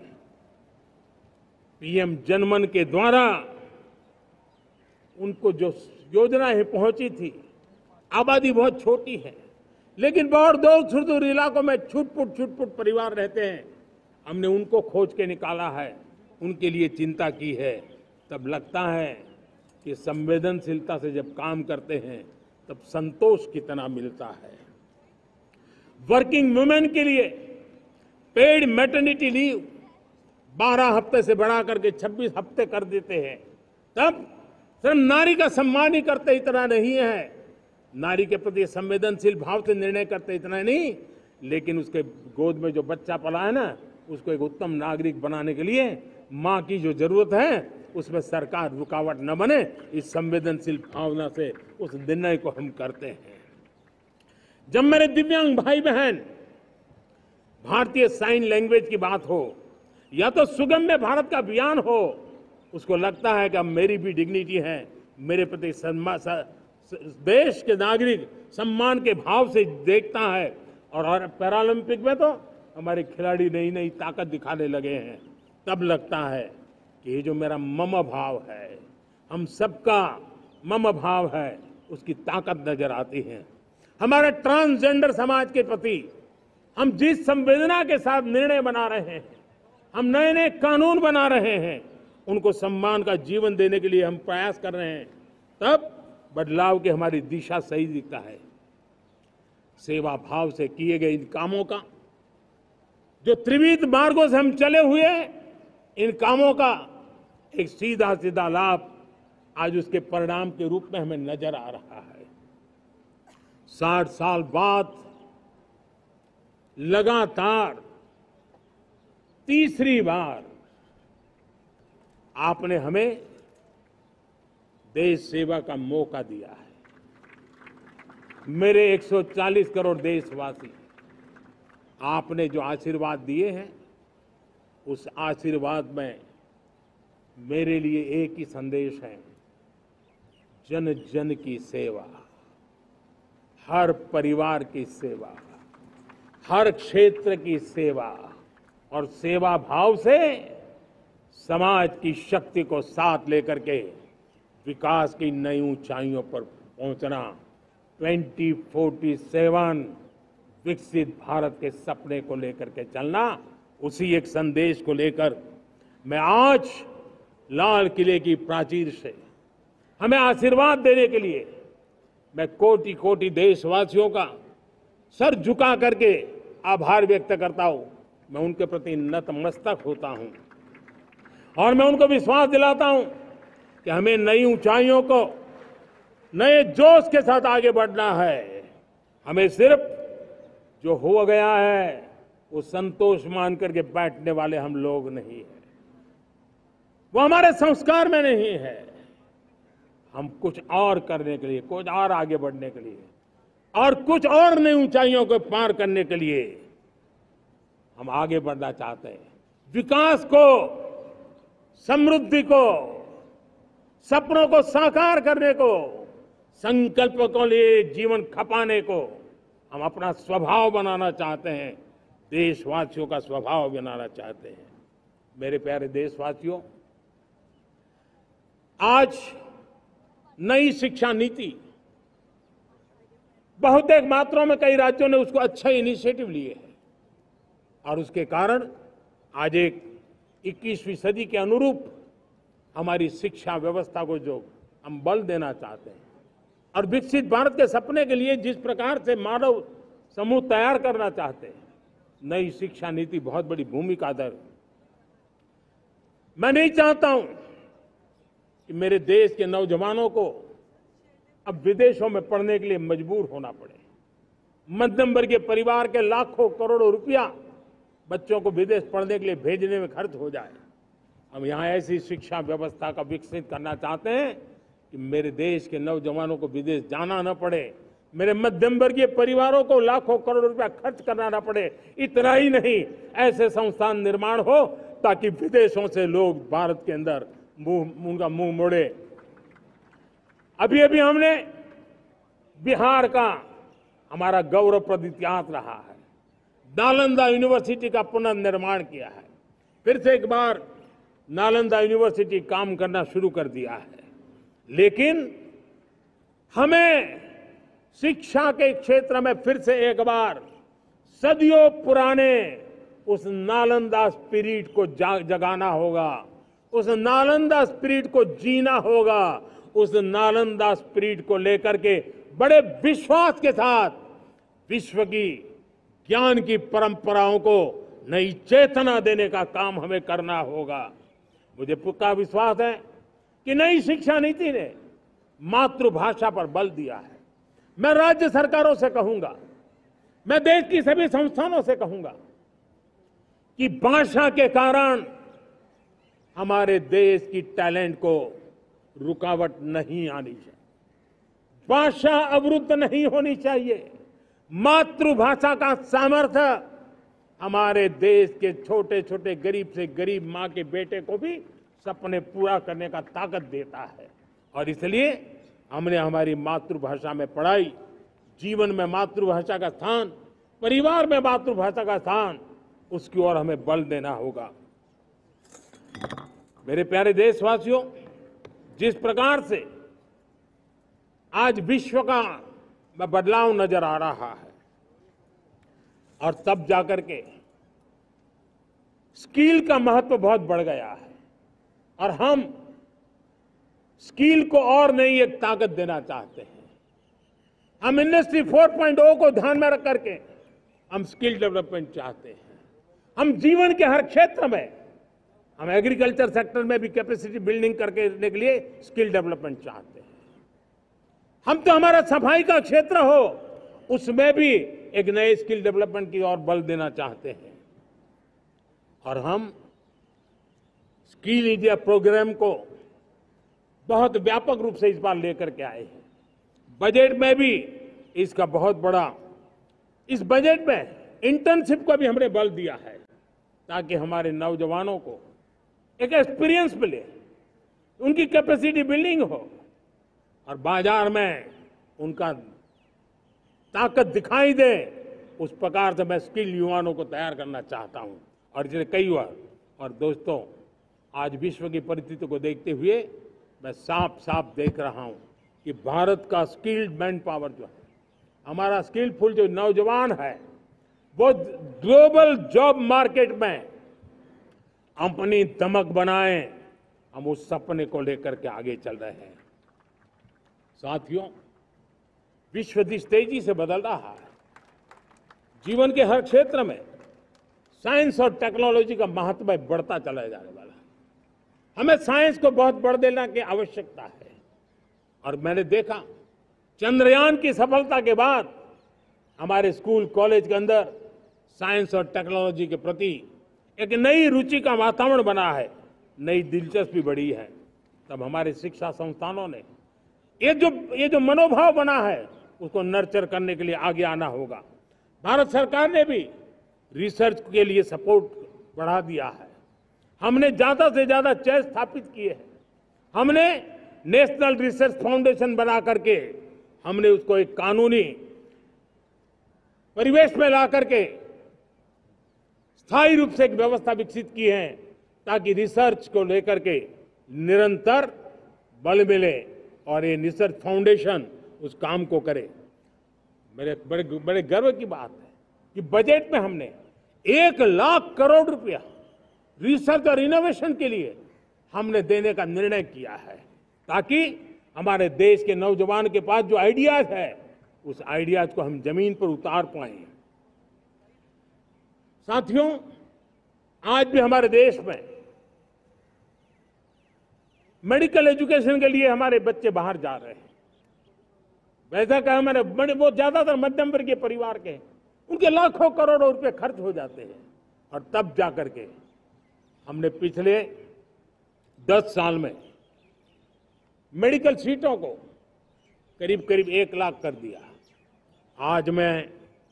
पीएम जनमन के द्वारा उनको जो योजनाएं पहुंची थी, आबादी बहुत छोटी है, लेकिन बहुत दूर सुदूर इलाकों में छुटपुट छुटपुट परिवार रहते हैं, हमने उनको खोज के निकाला है, उनके लिए चिंता की है। तब लगता है कि संवेदनशीलता से जब काम करते हैं तब संतोष कितना मिलता है। वर्किंग वुमेन के लिए पेड मैटरनिटी लीव बारह हफ्ते से बढ़ा करके छब्बीस हफ्ते कर देते हैं। तब सिर्फ नारी का सम्मान ही करते इतना नहीं है, नारी के प्रति संवेदनशील भाव से निर्णय करते इतना नहीं, लेकिन उसके गोद में जो बच्चा पला है ना, उसको एक उत्तम नागरिक बनाने के लिए मां की जो जरूरत है उसमें सरकार रुकावट न बने, इस संवेदनशील भावना से उस निर्णय को हम करते हैं। जब मेरे दिव्यांग भाई बहन भारतीय साइन लैंग्वेज की बात हो या तो सुगम्य भारत का अभियान हो, उसको लगता है कि अब मेरी भी डिग्निटी है, मेरे प्रति सम्मान, देश के नागरिक सम्मान के भाव से देखता है। और पैरालंपिक में तो हमारे खिलाड़ी नई नई ताकत दिखाने लगे हैं, तब लगता है कि ये जो मेरा मम भाव है, हम सबका मम भाव है, उसकी ताकत नजर आती है। हमारे ट्रांसजेंडर समाज के प्रति हम जिस संवेदना के साथ निर्णय बना रहे हैं, हम नए नए कानून बना रहे हैं, उनको सम्मान का जीवन देने के लिए हम प्रयास कर रहे हैं, तब बदलाव की हमारी दिशा सही दिखता है। सेवा भाव से किए गए इन कामों का, जो त्रिविध मार्गों से हम चले हुए, इन कामों का एक सीधा सीधा लाभ आज उसके परिणाम के रूप में हमें नजर आ रहा है। साठ साल बाद लगातार तीसरी बार आपने हमें देश सेवा का मौका दिया है। मेरे एक सौ चालीस करोड़ देशवासी, आपने जो आशीर्वाद दिए हैं, उस आशीर्वाद में मेरे लिए एक ही संदेश है, जन जन की सेवा, हर परिवार की सेवा, हर क्षेत्र की सेवा, और सेवा भाव से समाज की शक्ति को साथ लेकर के विकास की नई ऊंचाइयों पर पहुंचना, ट्वेंटी फोर्टी सेवन विकसित भारत के सपने को लेकर के चलना, उसी एक संदेश को लेकर मैं आज लाल किले की प्राचीर से हमें आशीर्वाद देने के लिए मैं कोटि कोटि देशवासियों का सर झुका करके आभार व्यक्त करता हूं। मैं उनके प्रति नतमस्तक होता हूं और मैं उनको विश्वास दिलाता हूं कि हमें नई ऊंचाइयों को नए जोश के साथ आगे बढ़ना है। हमें सिर्फ जो हो गया है वो संतोष मान करके बैठने वाले हम लोग नहीं हैं, वो हमारे संस्कार में नहीं है। हम कुछ और करने के लिए, कुछ और आगे बढ़ने के लिए और कुछ और नई ऊंचाइयों को पार करने के लिए हम आगे बढ़ना चाहते हैं। विकास को, समृद्धि को, सपनों को साकार करने को, संकल्प को लिए जीवन खपाने को हम अपना स्वभाव बनाना चाहते हैं, देशवासियों का स्वभाव बनाना चाहते हैं। मेरे प्यारे देशवासियों, आज नई शिक्षा नीति बहुतेक मात्रा में कई राज्यों ने उसको अच्छा इनिशिएटिव लिए हैं और उसके कारण आज एक इक्कीसवीं सदी के अनुरूप हमारी शिक्षा व्यवस्था को जो हम बल देना चाहते हैं और विकसित भारत के सपने के लिए जिस प्रकार से मानव समूह तैयार करना चाहते हैं, नई शिक्षा नीति बहुत बड़ी भूमिका अदा। मैं नहीं चाहता हूं कि मेरे देश के नौजवानों को अब विदेशों में पढ़ने के लिए मजबूर होना पड़े। मध्यम वर्गीय परिवार के लाखों करोड़ों रुपया बच्चों को विदेश पढ़ने के लिए भेजने में खर्च हो जाए। हम यहाँ ऐसी शिक्षा व्यवस्था का विकसित करना चाहते हैं कि मेरे देश के नौजवानों को विदेश जाना न पड़े, मेरे मध्यम वर्गीय परिवारों को लाखों करोड़ रुपया खर्च करना न पड़े। इतना ही नहीं, ऐसे संस्थान निर्माण हो ताकि विदेशों से लोग भारत के अंदर मुंह उनका मुंह मोड़े। अभी अभी हमने बिहार का हमारा गौरवप्रद इतिहास रहा है, नालंदा यूनिवर्सिटी का पुनर्निर्माण किया है। फिर से एक बार नालंदा यूनिवर्सिटी काम करना शुरू कर दिया है, लेकिन हमें शिक्षा के क्षेत्र में फिर से एक बार सदियों पुराने उस नालंदा स्पिरिट को जगाना होगा, उस नालंदा स्पिरिट को जीना होगा, उस नालंदा स्पिरिट को लेकर के बड़े विश्वास के साथ विश्व की ज्ञान की परंपराओं को नई चेतना देने का काम हमें करना होगा। मुझे पक्का विश्वास है कि नई शिक्षा नीति ने मातृभाषा पर बल दिया है। मैं राज्य सरकारों से कहूंगा, मैं देश की सभी संस्थानों से कहूंगा कि भाषा के कारण हमारे देश की टैलेंट को रुकावट नहीं आनी चाहिए, भाषा अवरुद्ध नहीं होनी चाहिए। मातृभाषा का सामर्थ्य हमारे देश के छोटे छोटे गरीब से गरीब मां के बेटे को भी सपने पूरा करने का ताकत देता है। और इसलिए हमने हमारी मातृभाषा में पढ़ाई, जीवन में मातृभाषा का स्थान, परिवार में मातृभाषा का स्थान, उसकी ओर हमें बल देना होगा। मेरे प्यारे देशवासियों, जिस प्रकार से आज विश्व का बदलाव नजर आ रहा है और तब जाकर के स्किल का महत्व बहुत बढ़ गया है और हम स्किल को और नई एक ताकत देना चाहते हैं। हम इंडस्ट्री फोर पॉइंट ओ को ध्यान में रख करके हम स्किल डेवलपमेंट चाहते हैं। हम जीवन के हर क्षेत्र में, हम एग्रीकल्चर सेक्टर में भी कैपेसिटी बिल्डिंग करके करने के लिए स्किल डेवलपमेंट चाहते हैं। हम तो हमारा सफाई का क्षेत्र हो, उसमें भी एक नए स्किल डेवलपमेंट की ओर बल देना चाहते हैं। और हम स्किल इंडिया प्रोग्राम को बहुत व्यापक रूप से इस बार लेकर के आए हैं। बजट में भी इसका बहुत बड़ा, इस बजट में इंटर्नशिप को भी हमने बल दिया है ताकि हमारे नौजवानों को एक एक्सपीरियंस मिले, उनकी कैपेसिटी बिल्डिंग हो और बाजार में उनका ताकत दिखाई दे। उस प्रकार से मैं स्किल युवाओं को तैयार करना चाहता हूं। और इसलिए कई बार, और दोस्तों, आज विश्व की परिस्थिति को देखते हुए मैं साफ साफ देख रहा हूं कि भारत का स्किल्ड मैन पावर जो है, हमारा स्किलफुल जो नौजवान है, वो ग्लोबल जॉब मार्केट में अपनी दमक बनाए। हम उस सपने को लेकर के आगे चल रहे हैं। साथियों, विश्व जिस तेजी से बदल रहा है, जीवन के हर क्षेत्र में साइंस और टेक्नोलॉजी का महत्व बढ़ता चला जाने वाला है। हमें साइंस को बहुत बढ़ देने की आवश्यकता है। और मैंने देखा चंद्रयान की सफलता के बाद हमारे स्कूल कॉलेज के अंदर साइंस और टेक्नोलॉजी के प्रति एक नई रुचि का वातावरण बना है, नई दिलचस्पी बढ़ी है। तब हमारे शिक्षा संस्थानों ने ये जो ये जो मनोभाव बना है, उसको नर्चर करने के लिए आगे आना होगा। भारत सरकार ने भी रिसर्च के लिए सपोर्ट बढ़ा दिया है। हमने ज्यादा से ज्यादा चेयर स्थापित किए हैं। हमने नेशनल रिसर्च फाउंडेशन बना करके हमने उसको एक कानूनी परिवेश में ला करके स्थायी रूप से एक व्यवस्था विकसित की है ताकि रिसर्च को लेकर के निरंतर बल मिले और ये रिसर्च फाउंडेशन उस काम को करे। मेरे बड़े बड़े गर्व की बात है कि बजट में हमने एक लाख करोड़ रुपया रिसर्च और इनोवेशन के लिए हमने देने का निर्णय किया है ताकि हमारे देश के नौजवान के पास जो आइडियाज है, उस आइडियाज को हम जमीन पर उतार पाए। साथियों, आज भी हमारे देश में मेडिकल एजुकेशन के लिए हमारे बच्चे बाहर जा रहे हैं। वैसा कहा मैंने, बड़े वो ज्यादातर मध्यम वर्गीय परिवार के, उनके लाखों करोड़ों रुपए खर्च हो जाते हैं। और तब जाकर के हमने पिछले दस साल में मेडिकल सीटों को करीब करीब एक लाख कर दिया। आज मैं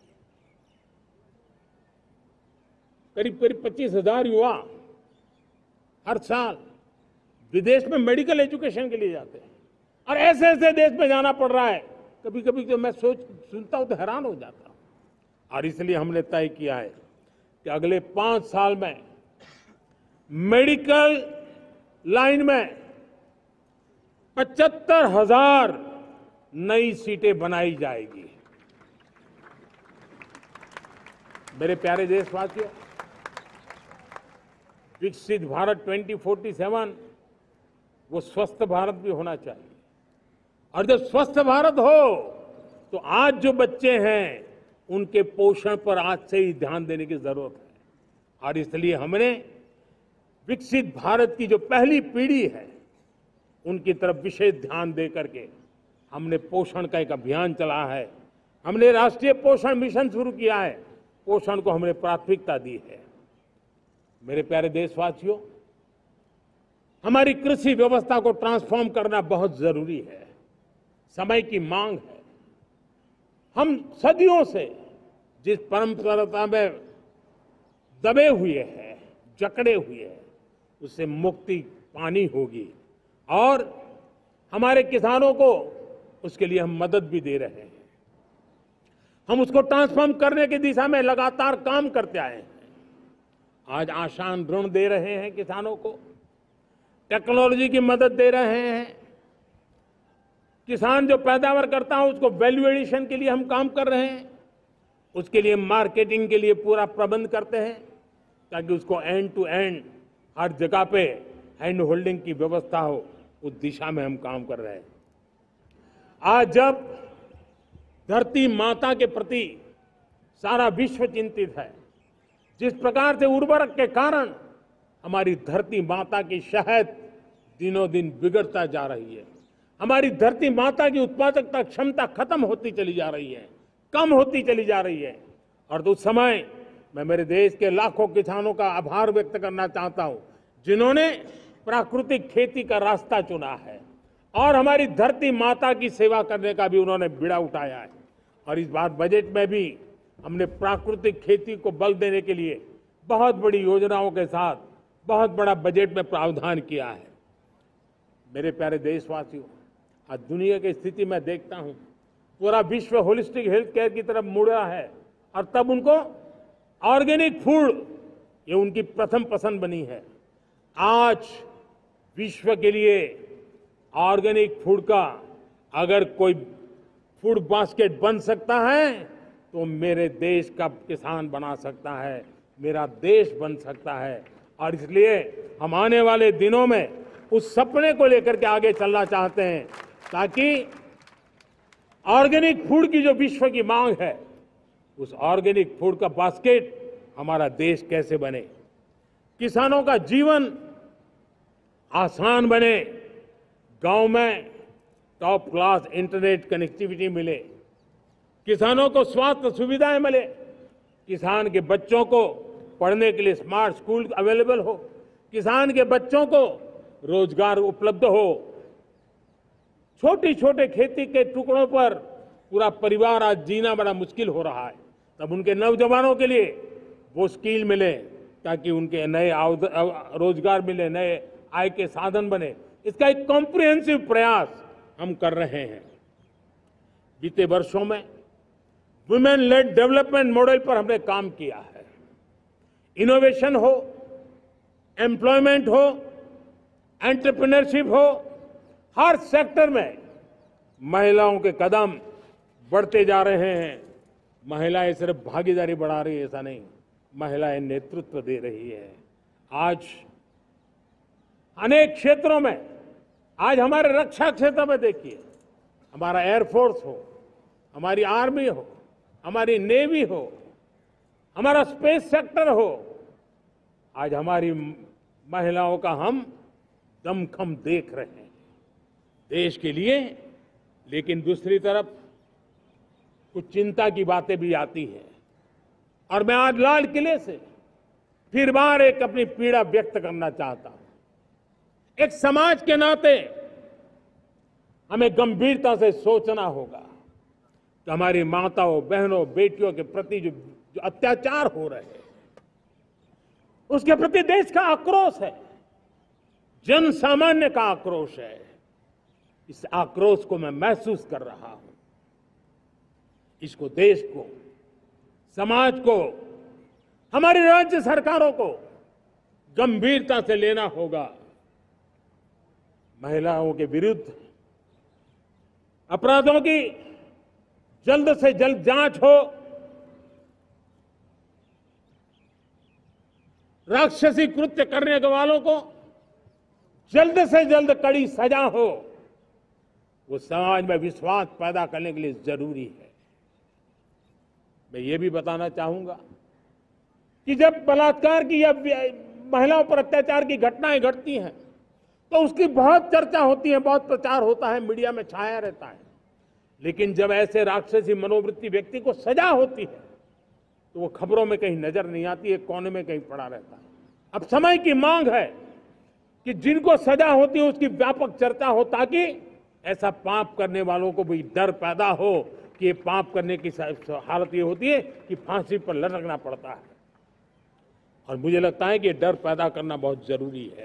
करीब करीब पच्चीस हजार युवा हर साल विदेश में मेडिकल एजुकेशन के लिए जाते हैं। और ऐसे ऐसे देश में जाना पड़ रहा है, कभी कभी तो मैं सोच सुनता हूं तो हैरान हो जाता हूं। और इसलिए हमने तय किया है कि अगले पांच साल में मेडिकल लाइन में पचहत्तर हजार नई सीटें बनाई जाएगी। मेरे प्यारे देशवासियों, विकसित भारत ट्वेंटी फोर्टी सेवन वो स्वस्थ भारत भी होना चाहिए। और जब स्वस्थ भारत हो तो आज जो बच्चे हैं उनके पोषण पर आज से ही ध्यान देने की जरूरत है। और इसलिए हमने विकसित भारत की जो पहली पीढ़ी है उनकी तरफ विशेष ध्यान दे करके हमने पोषण का एक अभियान चला है। हमने राष्ट्रीय पोषण मिशन शुरू किया है। पोषण को हमने प्राथमिकता दी है। मेरे प्यारे देशवासियों, हमारी कृषि व्यवस्था को ट्रांसफॉर्म करना बहुत जरूरी है, समय की मांग है। हम सदियों से जिस परंपरा में दबे हुए हैं, जकड़े हुए हैं, उससे मुक्ति पानी होगी और हमारे किसानों को उसके लिए हम मदद भी दे रहे हैं। हम उसको ट्रांसफॉर्म करने की दिशा में लगातार काम करते आए हैं। आज आसान ऋण दे रहे हैं किसानों को, टेक्नोलॉजी की मदद दे रहे हैं। किसान जो पैदावार करता है उसको वैल्यू एडिशन के लिए हम काम कर रहे हैं, उसके लिए मार्केटिंग के लिए पूरा प्रबंध करते हैं ताकि उसको एंड टू एंड हर जगह पे हैंड होल्डिंग की व्यवस्था हो, उस दिशा में हम काम कर रहे हैं। आज जब धरती माता के प्रति सारा विश्व चिंतित है, जिस प्रकार से उर्वरक के कारण हमारी धरती माता की शहद दिनों दिन बिगड़ता जा रही है, हमारी धरती माता की उत्पादकता क्षमता खत्म होती चली जा रही है, कम होती चली जा रही है। और उस समय मैं मेरे देश के लाखों किसानों का आभार व्यक्त करना चाहता हूं जिन्होंने प्राकृतिक खेती का रास्ता चुना है और हमारी धरती माता की सेवा करने का भी उन्होंने बीड़ा उठाया है। और इस बार बजट में भी हमने प्राकृतिक खेती को बल देने के लिए बहुत बड़ी योजनाओं के साथ बहुत बड़ा बजट में प्रावधान किया है। मेरे प्यारे देशवासियों, आज दुनिया की स्थिति में देखता हूं, पूरा विश्व होलिस्टिक हेल्थ केयर की तरफ मुड़ रहा है और तब उनको ऑर्गेनिक फूड ये उनकी प्रथम पसंद बनी है। आज विश्व के लिए ऑर्गेनिक फूड का अगर कोई फूड बास्केट बन सकता है तो मेरे देश का किसान बना सकता है, मेरा देश बन सकता है। और इसलिए हम आने वाले दिनों में उस सपने को लेकर के आगे चलना चाहते हैं ताकि ऑर्गेनिक फूड की जो विश्व की मांग है, उस ऑर्गेनिक फूड का बास्केट हमारा देश कैसे बने, किसानों का जीवन आसान बने, गांव में टॉप क्लास इंटरनेट कनेक्टिविटी मिले, किसानों को स्वास्थ्य सुविधाएं मिले, किसान के बच्चों को पढ़ने के लिए स्मार्ट स्कूल अवेलेबल हो, किसान के बच्चों को रोजगार उपलब्ध हो। छोटी छोटे खेती के टुकड़ों पर पूरा परिवार आज जीना बड़ा मुश्किल हो रहा है, तब उनके नौजवानों के लिए वो स्किल मिले ताकि उनके नए रोजगार मिले, नए आय के साधन बने। इसका एक कॉम्प्रिहेंसिव प्रयास हम कर रहे हैं। बीते वर्षों में वुमेन लेड डेवलपमेंट मॉडल पर हमने काम किया है। इनोवेशन हो, एम्प्लॉयमेंट हो, एंटरप्रेन्योरशिप हो, हर सेक्टर में महिलाओं के कदम बढ़ते जा रहे हैं। महिलाएं सिर्फ भागीदारी बढ़ा रही है ऐसा नहीं, महिलाएं नेतृत्व दे रही है। आज अनेक क्षेत्रों में, आज हमारे रक्षा क्षेत्र में देखिए, हमारा एयरफोर्स हो, हमारी आर्मी हो, हमारी नेवी हो, हमारा स्पेस सेक्टर हो, आज हमारी महिलाओं का हम दमखम देख रहे हैं देश के लिए। लेकिन दूसरी तरफ कुछ चिंता की बातें भी आती हैं और मैं आज लाल किले से फिर बार एक अपनी पीड़ा व्यक्त करना चाहता हूं। एक समाज के नाते हमें गंभीरता से सोचना होगा कि हमारी माताओं, बहनों, बेटियों के प्रति जो, जो अत्याचार हो रहे हैं उसके प्रति देश का आक्रोश है, जन सामान्य का आक्रोश है। इस आक्रोश को मैं महसूस कर रहा हूं। इसको देश को, समाज को, हमारी राज्य सरकारों को गंभीरता से लेना होगा। महिलाओं के विरुद्ध अपराधों की जल्द से जल्द जांच हो, राक्षसी कृत्य करने वालों को जल्द से जल्द कड़ी सजा हो, वो समाज में विश्वास पैदा करने के लिए जरूरी है। मैं ये भी बताना चाहूंगा कि जब बलात्कार की या महिलाओं पर अत्याचार की घटनाएं घटती हैं तो उसकी बहुत चर्चा होती है, बहुत प्रचार होता है, मीडिया में छाया रहता है। लेकिन जब ऐसे राक्षसी मनोवृत्ति व्यक्ति को सजा होती है तो वो खबरों में कहीं नजर नहीं आती है, कोने में कहीं पड़ा रहता है। अब समय की मांग है कि जिनको सजा होती है उसकी व्यापक चर्चा हो, ताकि ऐसा पाप करने वालों को भी डर पैदा हो कि ये पाप करने की हालत ये होती है कि फांसी पर लटकना पड़ता है। और मुझे लगता है कि ये डर पैदा करना बहुत जरूरी है।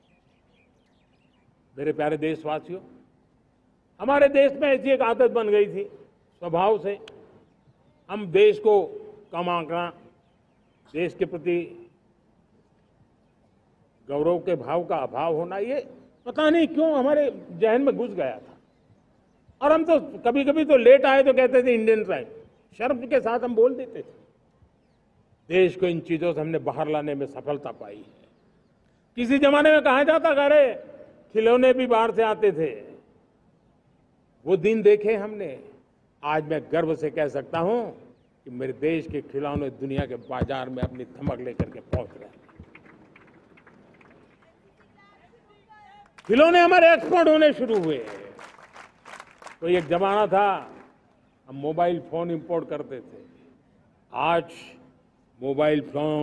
मेरे प्यारे देशवासियों, हमारे देश में ऐसी एक आदत बन गई थी स्वभाव से, हम देश को कम आंकना, देश के प्रति गौरव के भाव का अभाव होना, ये पता नहीं क्यों हमारे जहन में घुस गया था। और हम तो कभी कभी तो लेट आए तो कहते थे इंडियन टाइम, शर्म के साथ हम बोल देते थे। देश को इन चीजों से हमने बाहर लाने में सफलता पाई है। किसी जमाने में कहा जाता था अरे खिलौने भी बाहर से आते थे, वो दिन देखे हमने। आज मैं गर्व से कह सकता हूं कि मेरे देश के खिलौने दुनिया के बाजार में अपनी धमक लेकर के पहुंच रहे हैं। खिलौने हमारे एक्सपोर्ट होने शुरू हुए। तो एक जमाना था हम मोबाइल फोन इंपोर्ट करते थे, आज मोबाइल फोन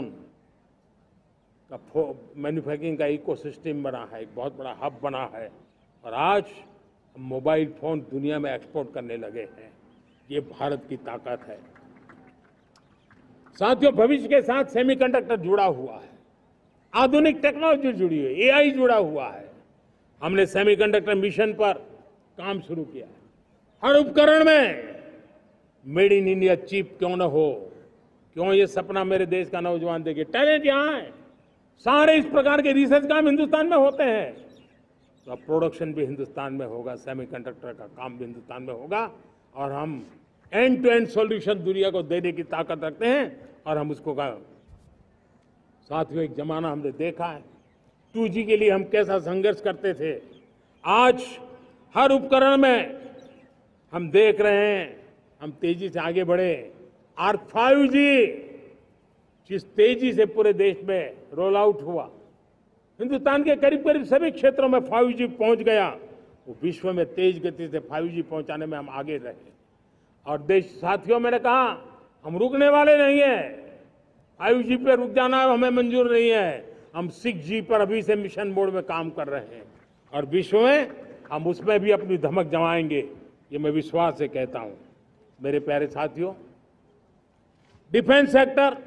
का मैन्युफैक्चरिंग का इकोसिस्टम बना है, एक बहुत बड़ा हब बना है, और आज हम मोबाइल फोन दुनिया में एक्सपोर्ट करने लगे हैं। ये भारत की ताकत है। साथियों, भविष्य के साथ सेमीकंडक्टर जुड़ा हुआ है, आधुनिक टेक्नोलॉजी जुड़ी है, एआई जुड़ा हुआ है। हमने सेमीकंडक्टर मिशन पर काम शुरू किया है। हर उपकरण में मेड इन इंडिया चिप क्यों न हो, क्यों ये सपना मेरे देश का नौजवान देखे। टैलेंट यहाँ है, सारे इस प्रकार के रिसर्च काम हिंदुस्तान में होते हैं, तो अब प्रोडक्शन भी हिंदुस्तान में होगा, सेमीकंडक्टर का काम भी हिंदुस्तान में होगा, और हम एंड टू एंड सॉल्यूशन दुनिया को देने की ताकत रखते हैं, और हम उसको का साथियों एक जमाना हमने देखा है, टू जी के लिए हम कैसा संघर्ष करते थे। आज हर उपकरण में हम देख रहे हैं, हम तेजी से आगे बढ़े, और फाइव जी जिस तेजी से पूरे देश में रोल आउट हुआ, हिंदुस्तान के करीब करीब सभी क्षेत्रों में फाइव जी पहुंच गया। वो विश्व में तेज गति से फाइव जी पहुंचाने में हम आगे रहे। और देश साथियों, मैंने कहा हम रुकने वाले नहीं हैं। फाइव जी पे रुक जाना हमें मंजूर नहीं है। हम सिक्स जी पर अभी से मिशन मोड में काम कर रहे हैं, और विश्व में हम उसमें भी अपनी धमक जमाएंगे, ये मैं विश्वास से कहता हूं। मेरे प्यारे साथियों, डिफेंस सेक्टर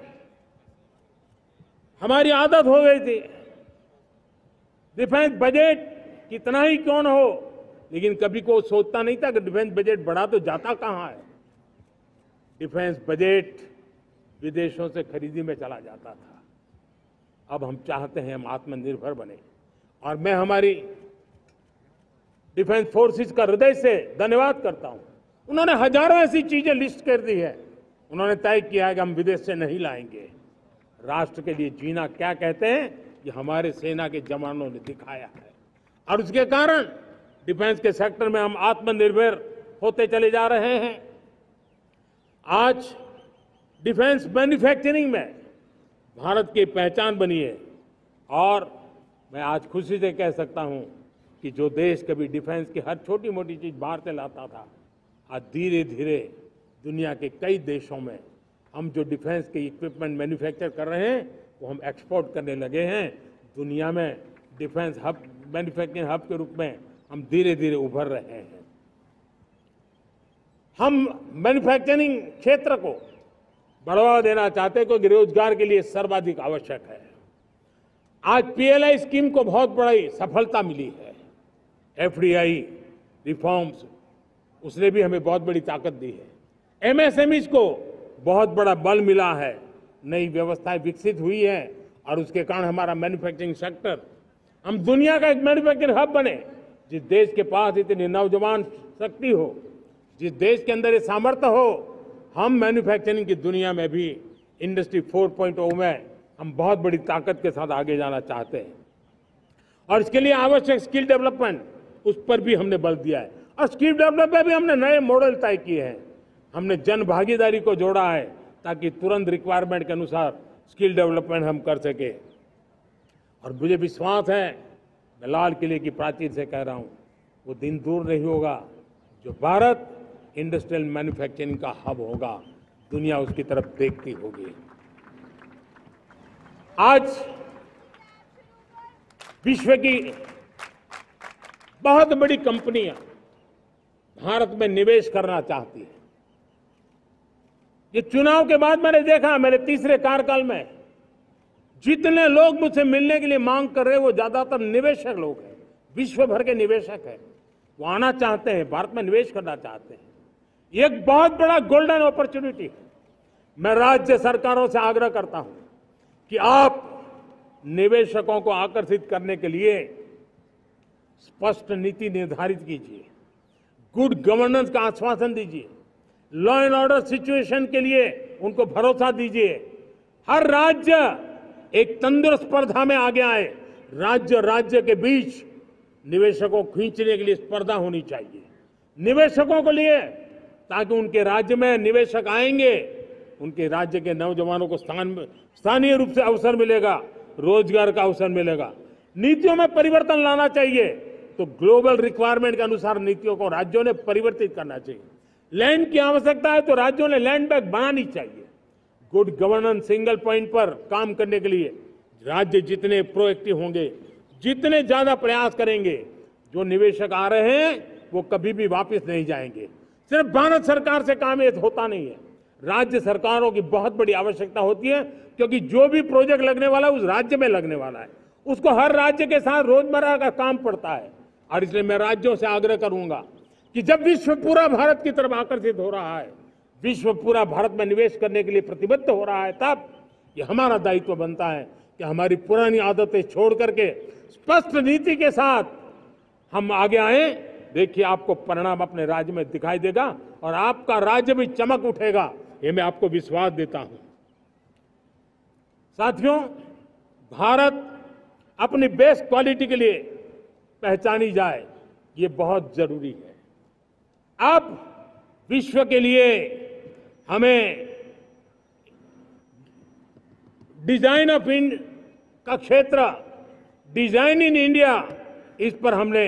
हमारी आदत हो गई थी। डिफेंस बजट कितना ही क्यों न हो, लेकिन कभी को सोचता नहीं था कि डिफेंस बजट बढ़ा तो जाता कहां है। डिफेंस बजट विदेशों से खरीदी में चला जाता था। अब हम चाहते हैं हम आत्मनिर्भर बने, और मैं हमारी डिफेंस फोर्सेस का हृदय से धन्यवाद करता हूं। उन्होंने हजारों ऐसी चीजें लिस्ट कर दी है। उन्होंने तय किया है कि हम विदेश से नहीं लाएंगे। राष्ट्र के लिए जीना क्या कहते हैं, ये हमारे सेना के जवानों ने दिखाया है, और उसके कारण डिफेंस के सेक्टर में हम आत्मनिर्भर होते चले जा रहे हैं। आज डिफेंस मैन्युफैक्चरिंग में भारत की पहचान बनी है, और मैं आज खुशी से कह सकता हूं कि जो देश कभी डिफेंस की हर छोटी मोटी चीज बाहर से लाता था, आज धीरे धीरे दुनिया के कई देशों में हम जो डिफेंस के इक्विपमेंट मैन्युफैक्चर कर रहे हैं वो हम एक्सपोर्ट करने लगे हैं। दुनिया में डिफेंस हब, मैन्युफैक्चरिंग हब के रूप में हम धीरे धीरे उभर रहे हैं। हम मैन्युफैक्चरिंग क्षेत्र को बढ़ावा देना चाहते हैं, क्योंकि रोजगार के लिए सर्वाधिक आवश्यक है। आज पीएलआई स्कीम को बहुत बड़ी सफलता मिली है। एफडीआई रिफॉर्म्स, उसने भी हमें बहुत बड़ी ताकत दी है। एमएसएमईज को बहुत बड़ा बल मिला है, नई व्यवस्थाएं विकसित हुई है, और उसके कारण हमारा मैन्युफैक्चरिंग सेक्टर, हम दुनिया का एक मैन्युफैक्चरिंग हब बने। जिस देश के पास इतनी नौजवान शक्ति हो, जिस देश के अंदर ये सामर्थ्य हो, हम मैन्युफैक्चरिंग की दुनिया में भी इंडस्ट्री फोर पॉइंट ओ में हम बहुत बड़ी ताकत के साथ आगे जाना चाहते हैं। और इसके लिए आवश्यक स्किल डेवलपमेंट, उस पर भी हमने बल दिया है, और स्किल डेवलपमेंट में भी हमने नए मॉडल तय किए हैं। हमने जन भागीदारी को जोड़ा है, ताकि तुरंत रिक्वायरमेंट के अनुसार स्किल डेवलपमेंट हम कर सके। और मुझे विश्वास है, मैं लाल किले की प्राचीर से कह रहा हूं, वो दिन दूर नहीं होगा जो भारत इंडस्ट्रियल मैन्युफैक्चरिंग का हब होगा, दुनिया उसकी तरफ देखती होगी। आज विश्व की बहुत बड़ी कंपनियां भारत में निवेश करना चाहती हैं। ये चुनाव के बाद मैंने देखा, मेरे तीसरे कार्यकाल में जितने लोग मुझसे मिलने के लिए मांग कर रहे हैं वो ज्यादातर निवेशक लोग हैं, विश्व भर के निवेशक हैं। वो आना चाहते हैं, भारत में निवेश करना चाहते हैं। ये एक बहुत बड़ा गोल्डन अपॉर्चुनिटी है। मैं राज्य सरकारों से आग्रह करता हूं कि आप निवेशकों को आकर्षित करने के लिए स्पष्ट नीति निर्धारित कीजिए, गुड गवर्नेंस का आश्वासन दीजिए, लॉ एंड ऑर्डर सिचुएशन के लिए उनको भरोसा दीजिए। हर राज्य एक तंदुरुस्त स्पर्धा में आगे आए। राज्य राज्य के बीच निवेशकों को खींचने के लिए स्पर्धा होनी चाहिए, निवेशकों को लिए, ताकि उनके राज्य में निवेशक आएंगे, उनके राज्य के नौजवानों को स्थान स्थानीय रूप से अवसर मिलेगा, रोजगार का अवसर मिलेगा। नीतियों में परिवर्तन लाना चाहिए, तो ग्लोबल रिक्वायरमेंट के अनुसार नीतियों को राज्यों ने परिवर्तित करना चाहिए। लैंड की आवश्यकता है तो राज्यों ने लैंड बैंक बनानी चाहिए। गुड गवर्नेंस सिंगल पॉइंट पर काम करने के लिए राज्य जितने प्रोएक्टिव होंगे, जितने ज्यादा प्रयास करेंगे, जो निवेशक आ रहे हैं वो कभी भी वापस नहीं जाएंगे। सिर्फ भारत सरकार से काम ये होता नहीं है, राज्य सरकारों की बहुत बड़ी आवश्यकता होती है, क्योंकि जो भी प्रोजेक्ट लगने वाला है उस राज्य में लगने वाला है, उसको हर राज्य के साथ रोजमर्रा का काम पड़ता है। और इसलिए मैं राज्यों से आग्रह करूंगा कि जब विश्व पूरा भारत की तरफ आकर्षित हो रहा है, विश्व पूरा भारत में निवेश करने के लिए प्रतिबद्ध हो रहा है, तब ये हमारा दायित्व बनता है कि हमारी पुरानी आदतें छोड़ करके स्पष्ट नीति के साथ हम आगे आए। देखिए, आपको परिणाम अपने राज्य में दिखाई देगा और आपका राज्य भी चमक उठेगा, ये मैं आपको विश्वास देता हूं। साथियों, भारत अपनी बेस्ट क्वालिटी के लिए पहचानी जाए, ये बहुत जरूरी है। अब विश्व के लिए हमें डिजाइन ऑफ इंडिया का क्षेत्र, डिजाइन इन इंडिया, इस पर हमने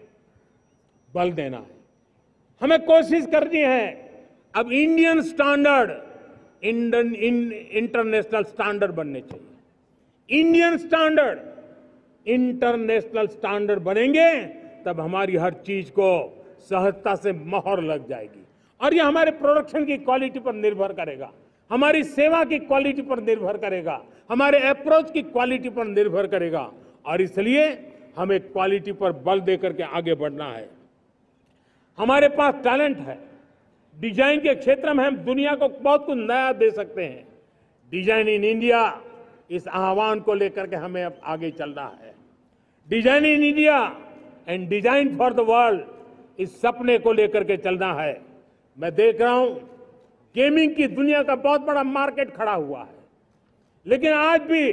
बल देना है। हमें कोशिश करनी है अब Indian standard Indian international standard बनने चाहिए। इंडियन स्टैंडर्ड इंटरनेशनल स्टैंडर्ड बनेंगे तब हमारी हर चीज को सहजता से मोहर लग जाएगी, और ये हमारे प्रोडक्शन की क्वालिटी पर निर्भर करेगा, हमारी सेवा की क्वालिटी पर निर्भर करेगा, हमारे अप्रोच की क्वालिटी पर निर्भर करेगा। और इसलिए हमें क्वालिटी पर बल देकर के आगे बढ़ना है। हमारे पास टैलेंट है, डिजाइन के क्षेत्र में हम दुनिया को बहुत कुछ नया दे सकते हैं। डिजाइन इन इंडिया, इस आह्वान को लेकर के हमें अब आगे चलना है। Design in India and design for the world, इस सपने को लेकर के चलना है। मैं देख रहा हूं गेमिंग की दुनिया का बहुत बड़ा मार्केट खड़ा हुआ है, लेकिन आज भी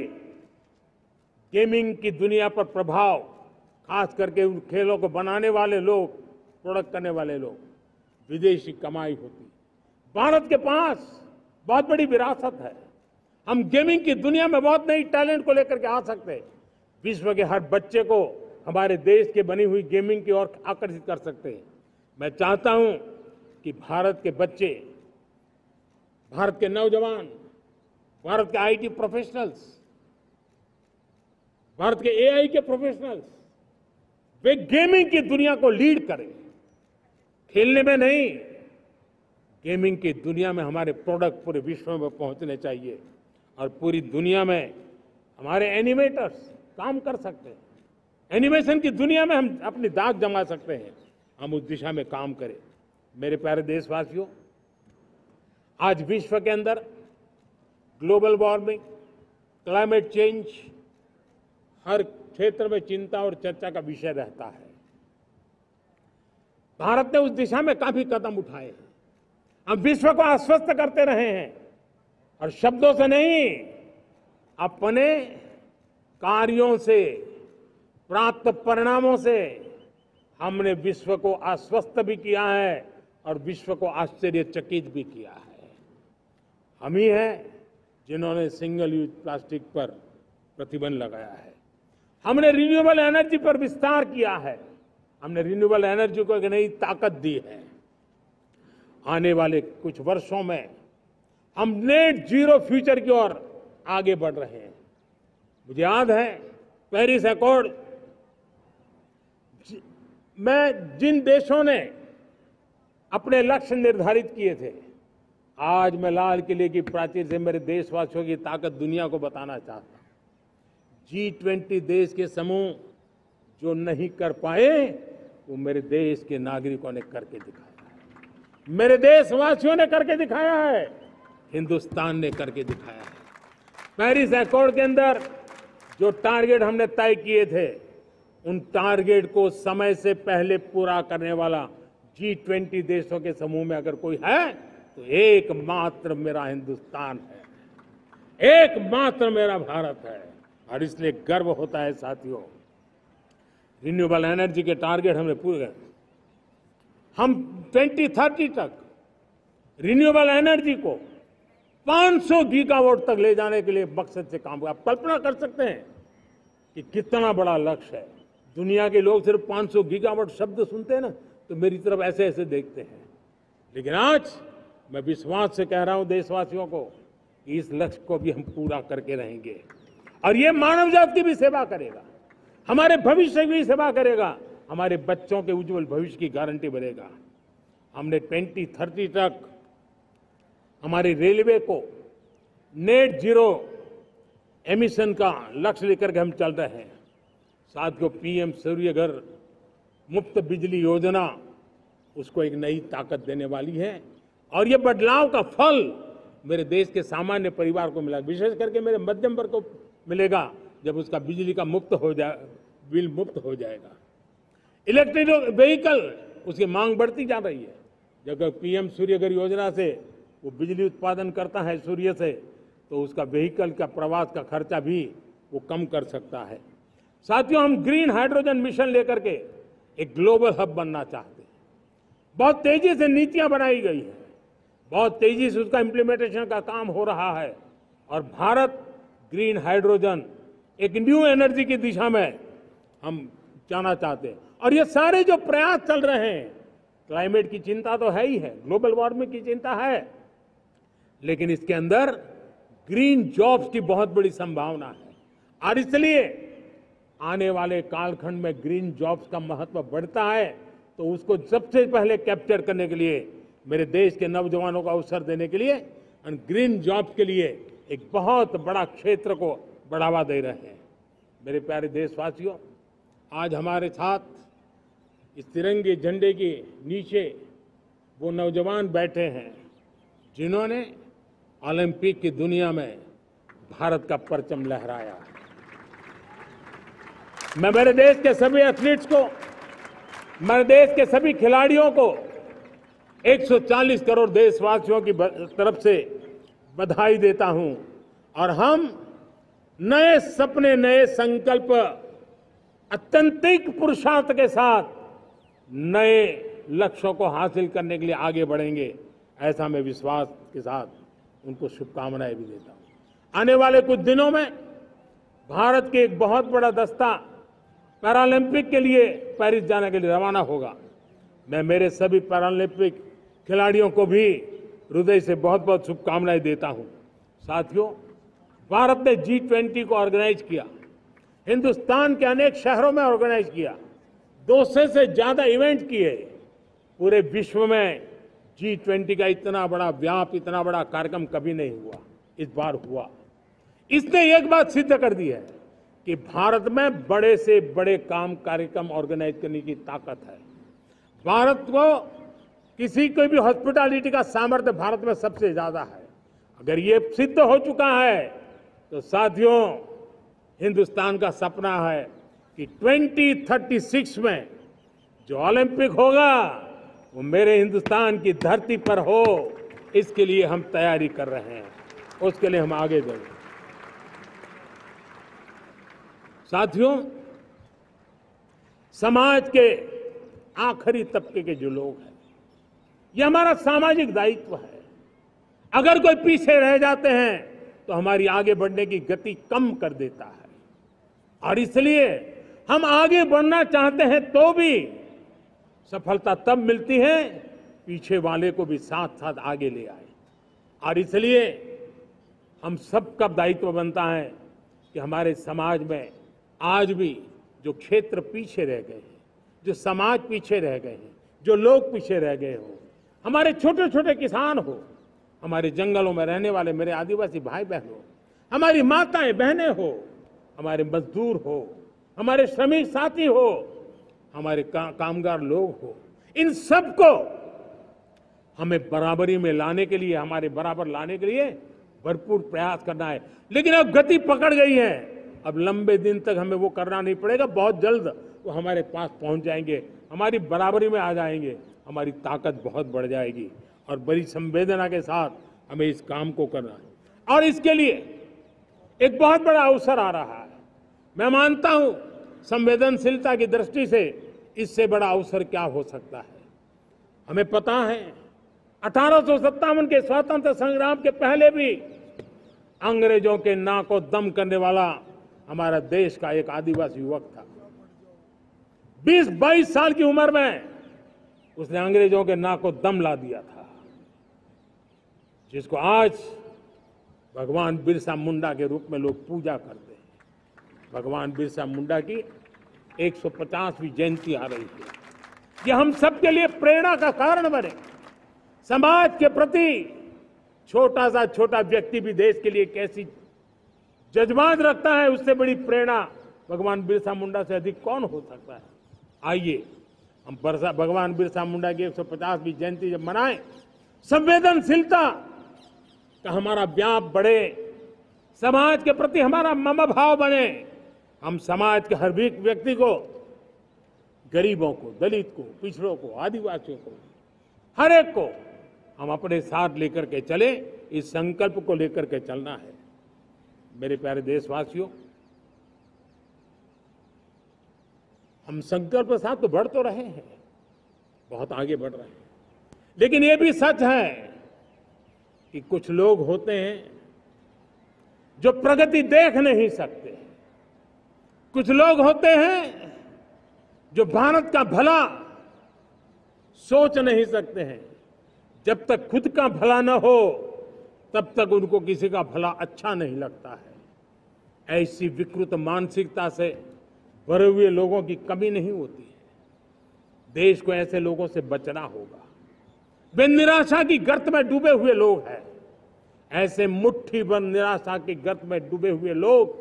गेमिंग की दुनिया पर प्रभाव, खास करके उन खेलों को बनाने वाले लोग, प्रोडक्ट करने वाले लोग, विदेशी कमाई होती। भारत के पास बहुत बड़ी विरासत है, हम गेमिंग की दुनिया में बहुत नई टैलेंट को लेकर के आ सकते हैं। विश्व के हर बच्चे को हमारे देश के बनी हुई गेमिंग की ओर आकर्षित कर सकते हैं। मैं चाहता हूं कि भारत के बच्चे, भारत के नौजवान, भारत के आईटी प्रोफेशनल्स, भारत के एआई के प्रोफेशनल्स, वे गेमिंग की दुनिया को लीड करें। खेलने में नहीं, गेमिंग की दुनिया में हमारे प्रोडक्ट पूरे विश्व में पहुंचने चाहिए, और पूरी दुनिया में हमारे एनिमेटर्स काम कर सकते हैं। एनिमेशन की दुनिया में हम अपनी दाग जमा सकते हैं, हम उस दिशा में काम करें। मेरे प्यारे देशवासियों, आज विश्व के अंदर ग्लोबल वार्मिंग, क्लाइमेट चेंज हर क्षेत्र में चिंता और चर्चा का विषय रहता है। भारत ने उस दिशा में काफी कदम उठाए हैं। हम विश्व को आश्वस्त करते रहे हैं, और शब्दों से नहीं, अपने कार्यों से, प्राप्त परिणामों से हमने विश्व को आश्वस्त भी किया है और विश्व को आश्चर्यचकित भी किया है। हम ही हैं जिन्होंने सिंगल यूज प्लास्टिक पर प्रतिबंध लगाया है, हमने रिन्यूएबल एनर्जी पर विस्तार किया है, हमने रिन्यूएबल एनर्जी को एक नई ताकत दी है। आने वाले कुछ वर्षों में हम नेट जीरो फ्यूचर की ओर आगे बढ़ रहे हैं। मुझे याद है पेरिस अकॉर्ड मैं जिन देशों ने अपने लक्ष्य निर्धारित किए थे, आज मैं लाल किले की प्राचीर से मेरे देशवासियों की ताकत दुनिया को बताना चाहता हूं। जी ट्वेंटी देश के समूह जो नहीं कर पाए, वो मेरे देश के नागरिकों ने करके दिखाया है, मेरे देशवासियों ने करके दिखाया है, हिंदुस्तान ने करके दिखाया है। पेरिस एकॉर्ड के अंदर जो टारगेट हमने तय किए थे, उन टारगेट को समय से पहले पूरा करने वाला जी ट्वेंटी देशों के समूह में अगर कोई है तो एकमात्र मेरा हिंदुस्तान है, एकमात्र मेरा भारत है। और इसलिए गर्व होता है साथियों। रिन्यूएबल एनर्जी के टारगेट हमने पूरे, हम ट्वेंटी थर्टी तक रिन्यूएबल एनर्जी को पाँच सौ गीगावाट तक ले जाने के लिए मकसद से काम किया। आप कल्पना कर सकते हैं कि कितना बड़ा लक्ष्य है। दुनिया के लोग सिर्फ पाँच सौ गीगावाट शब्द सुनते हैं ना, तो मेरी तरफ ऐसे ऐसे देखते हैं। लेकिन आज मैं विश्वास से कह रहा हूं देशवासियों को कि इस लक्ष्य को भी हम पूरा करके रहेंगे, और ये मानव जाति की भी सेवा करेगा, हमारे भविष्य की भी सेवा करेगा, हमारे बच्चों के उज्जवल भविष्य की गारंटी बनेगा। हमने ट्वेंटी थर्टी तक हमारी रेलवे को नेट जीरो एमिशन का लक्ष्य लेकर के हम चल रहे हैं। साथियों, पीएम सूर्य घर मुफ्त बिजली योजना उसको एक नई ताकत देने वाली है, और ये बदलाव का फल मेरे देश के सामान्य परिवार को मिला, विशेष करके मेरे मध्यम वर्ग को मिलेगा जब उसका बिजली का मुक्त हो जाए, बिल मुक्त हो जाएगा। इलेक्ट्रिक व्हीकल, उसकी मांग बढ़ती जा रही है। जब पीएम सूर्य घर योजना से वो बिजली उत्पादन करता है सूर्य से, तो उसका व्हीकल का प्रवास का खर्चा भी वो कम कर सकता है। साथियों, हम ग्रीन हाइड्रोजन मिशन लेकर के एक ग्लोबल हब बनना चाहते हैं। बहुत तेजी से नीतियां बनाई गई हैं, बहुत तेजी से उसका इम्प्लीमेंटेशन का काम हो रहा है, और भारत ग्रीन हाइड्रोजन एक न्यू एनर्जी की दिशा में हम जाना चाहते हैं। और ये सारे जो प्रयास चल रहे हैं, क्लाइमेट की चिंता तो है ही है, ग्लोबल वार्मिंग की चिंता है, लेकिन इसके अंदर ग्रीन जॉब्स की बहुत बड़ी संभावना है। और इसलिए आने वाले कालखंड में ग्रीन जॉब्स का महत्व बढ़ता है, तो उसको सबसे पहले कैप्चर करने के लिए, मेरे देश के नौजवानों को अवसर देने के लिए, और ग्रीन जॉब्स के लिए एक बहुत बड़ा क्षेत्र को बढ़ावा दे रहे हैं। मेरे प्यारे देशवासियों, आज हमारे साथ इस तिरंगे झंडे के नीचे वो नौजवान बैठे हैं जिन्होंने ओलंपिक की दुनिया में भारत का परचम लहराया। मैं मेरे देश के सभी एथलीट्स को, मेरे देश के सभी खिलाड़ियों को एक सौ चालीस करोड़ देशवासियों की तरफ से बधाई देता हूं। और हम नए सपने, नए संकल्प, अत्यंतिक पुरुषार्थ के साथ नए लक्ष्यों को हासिल करने के लिए आगे बढ़ेंगे, ऐसा मैं विश्वास के साथ उनको शुभकामनाएं भी देता हूं। आने वाले कुछ दिनों में भारत के एक बहुत बड़ा दस्ता पैरालंपिक के लिए पेरिस जाने के लिए रवाना होगा। मैं मेरे सभी पैरालंपिक खिलाड़ियों को भी हृदय से बहुत बहुत शुभकामनाएं देता हूं। साथियों, भारत ने जी ट्वेंटी को ऑर्गेनाइज किया, हिंदुस्तान के अनेक शहरों में ऑर्गेनाइज किया, दो सौ से ज्यादा इवेंट किए। पूरे विश्व में जी ट्वेंटी का इतना बड़ा व्याप, इतना बड़ा कार्यक्रम कभी नहीं हुआ, इस बार हुआ। इसने एक बात सिद्ध कर दी है कि भारत में बड़े से बड़े काम, कार्यक्रम ऑर्गेनाइज करने की ताकत है। भारत को किसी को भी हॉस्पिटैलिटी का सामर्थ्य भारत में सबसे ज्यादा है। अगर ये सिद्ध हो चुका है तो साथियों, हिंदुस्तान का सपना है कि ट्वेंटी थर्टी सिक्स में जो ओलंपिक होगा वो मेरे हिंदुस्तान की धरती पर हो। इसके लिए हम तैयारी कर रहे हैं, उसके लिए हम आगे बढ़ेंगे। साथियों, समाज के आखिरी तबके के जो लोग हैं, ये हमारा सामाजिक दायित्व है। अगर कोई पीछे रह जाते हैं तो हमारी आगे बढ़ने की गति कम कर देता है। और इसलिए हम आगे बढ़ना चाहते हैं तो भी सफलता तब मिलती है पीछे वाले को भी साथ साथ आगे ले आए। और इसलिए हम सबका दायित्व बनता है कि हमारे समाज में आज भी जो क्षेत्र पीछे रह गए हैं, जो समाज पीछे रह गए हैं, जो लोग पीछे रह गए हो, हमारे छोटे छोटे किसान हो, हमारे जंगलों में रहने वाले मेरे आदिवासी भाई बहन हो, हमारी माताएं बहनें हो, हमारे मजदूर हो, हमारे श्रमिक साथी हो, हमारे का, कामगार लोग हो, इन सबको हमें बराबरी में लाने के लिए, हमारे बराबर लाने के लिए भरपूर प्रयास करना है। लेकिन अब गति पकड़ गई है, अब लंबे दिन तक हमें वो करना नहीं पड़ेगा, बहुत जल्द वो हमारे पास पहुंच जाएंगे, हमारी बराबरी में आ जाएंगे, हमारी ताकत बहुत बढ़ जाएगी और बड़ी संवेदना के साथ हमें इस काम को करना है। और इसके लिए एक बहुत बड़ा अवसर आ रहा है। मैं मानता हूं संवेदनशीलता की दृष्टि से इससे बड़ा अवसर क्या हो सकता है। हमें पता है अठारह सौ सत्तावन के स्वतंत्रता संग्राम के पहले भी अंग्रेजों के नाक को दम करने वाला हमारा देश का एक आदिवासी युवक था। बीस बाईस साल की उम्र में उसने अंग्रेजों के नाक को दम ला दिया था, जिसको आज भगवान बिरसा मुंडा के रूप में लोग पूजा करते हैं। भगवान बिरसा मुंडा की एक सौ पचासवीं जयंती आ रही है। ये हम सबके लिए प्रेरणा का कारण बने। समाज के प्रति छोटा सा छोटा व्यक्ति भी देश के लिए कैसी जज्बात रखता है, उससे बड़ी प्रेरणा भगवान बिरसा मुंडा से अधिक कौन हो सकता है। आइए हम बरसा भगवान बिरसा मुंडा की एक सौ पचासवीं जयंती जब मनाएं, संवेदनशीलता का हमारा व्याप बढ़े, समाज के प्रति हमारा ममभाव बने, हम समाज के हर एक व्यक्ति को, गरीबों को, दलित को, पिछड़ों को, आदिवासियों को, हर एक को हम अपने साथ लेकर के चले। इस संकल्प को लेकर के चलना है। मेरे प्यारे देशवासियों, हम संकल्प के साथ तो बढ़ तो रहे हैं, बहुत आगे बढ़ रहे हैं, लेकिन ये भी सच है कि कुछ लोग होते हैं जो प्रगति देख नहीं सकते। कुछ लोग होते हैं जो भारत का भला सोच नहीं सकते हैं। जब तक खुद का भला न हो तब तक उनको किसी का भला अच्छा नहीं लगता है। ऐसी विकृत मानसिकता से भरे हुए लोगों की कमी नहीं होती है। देश को ऐसे लोगों से बचना होगा। वे निराशा की गर्त में डूबे हुए लोग हैं। ऐसे मुट्ठी भर निराशा की गर्त में डूबे हुए लोग,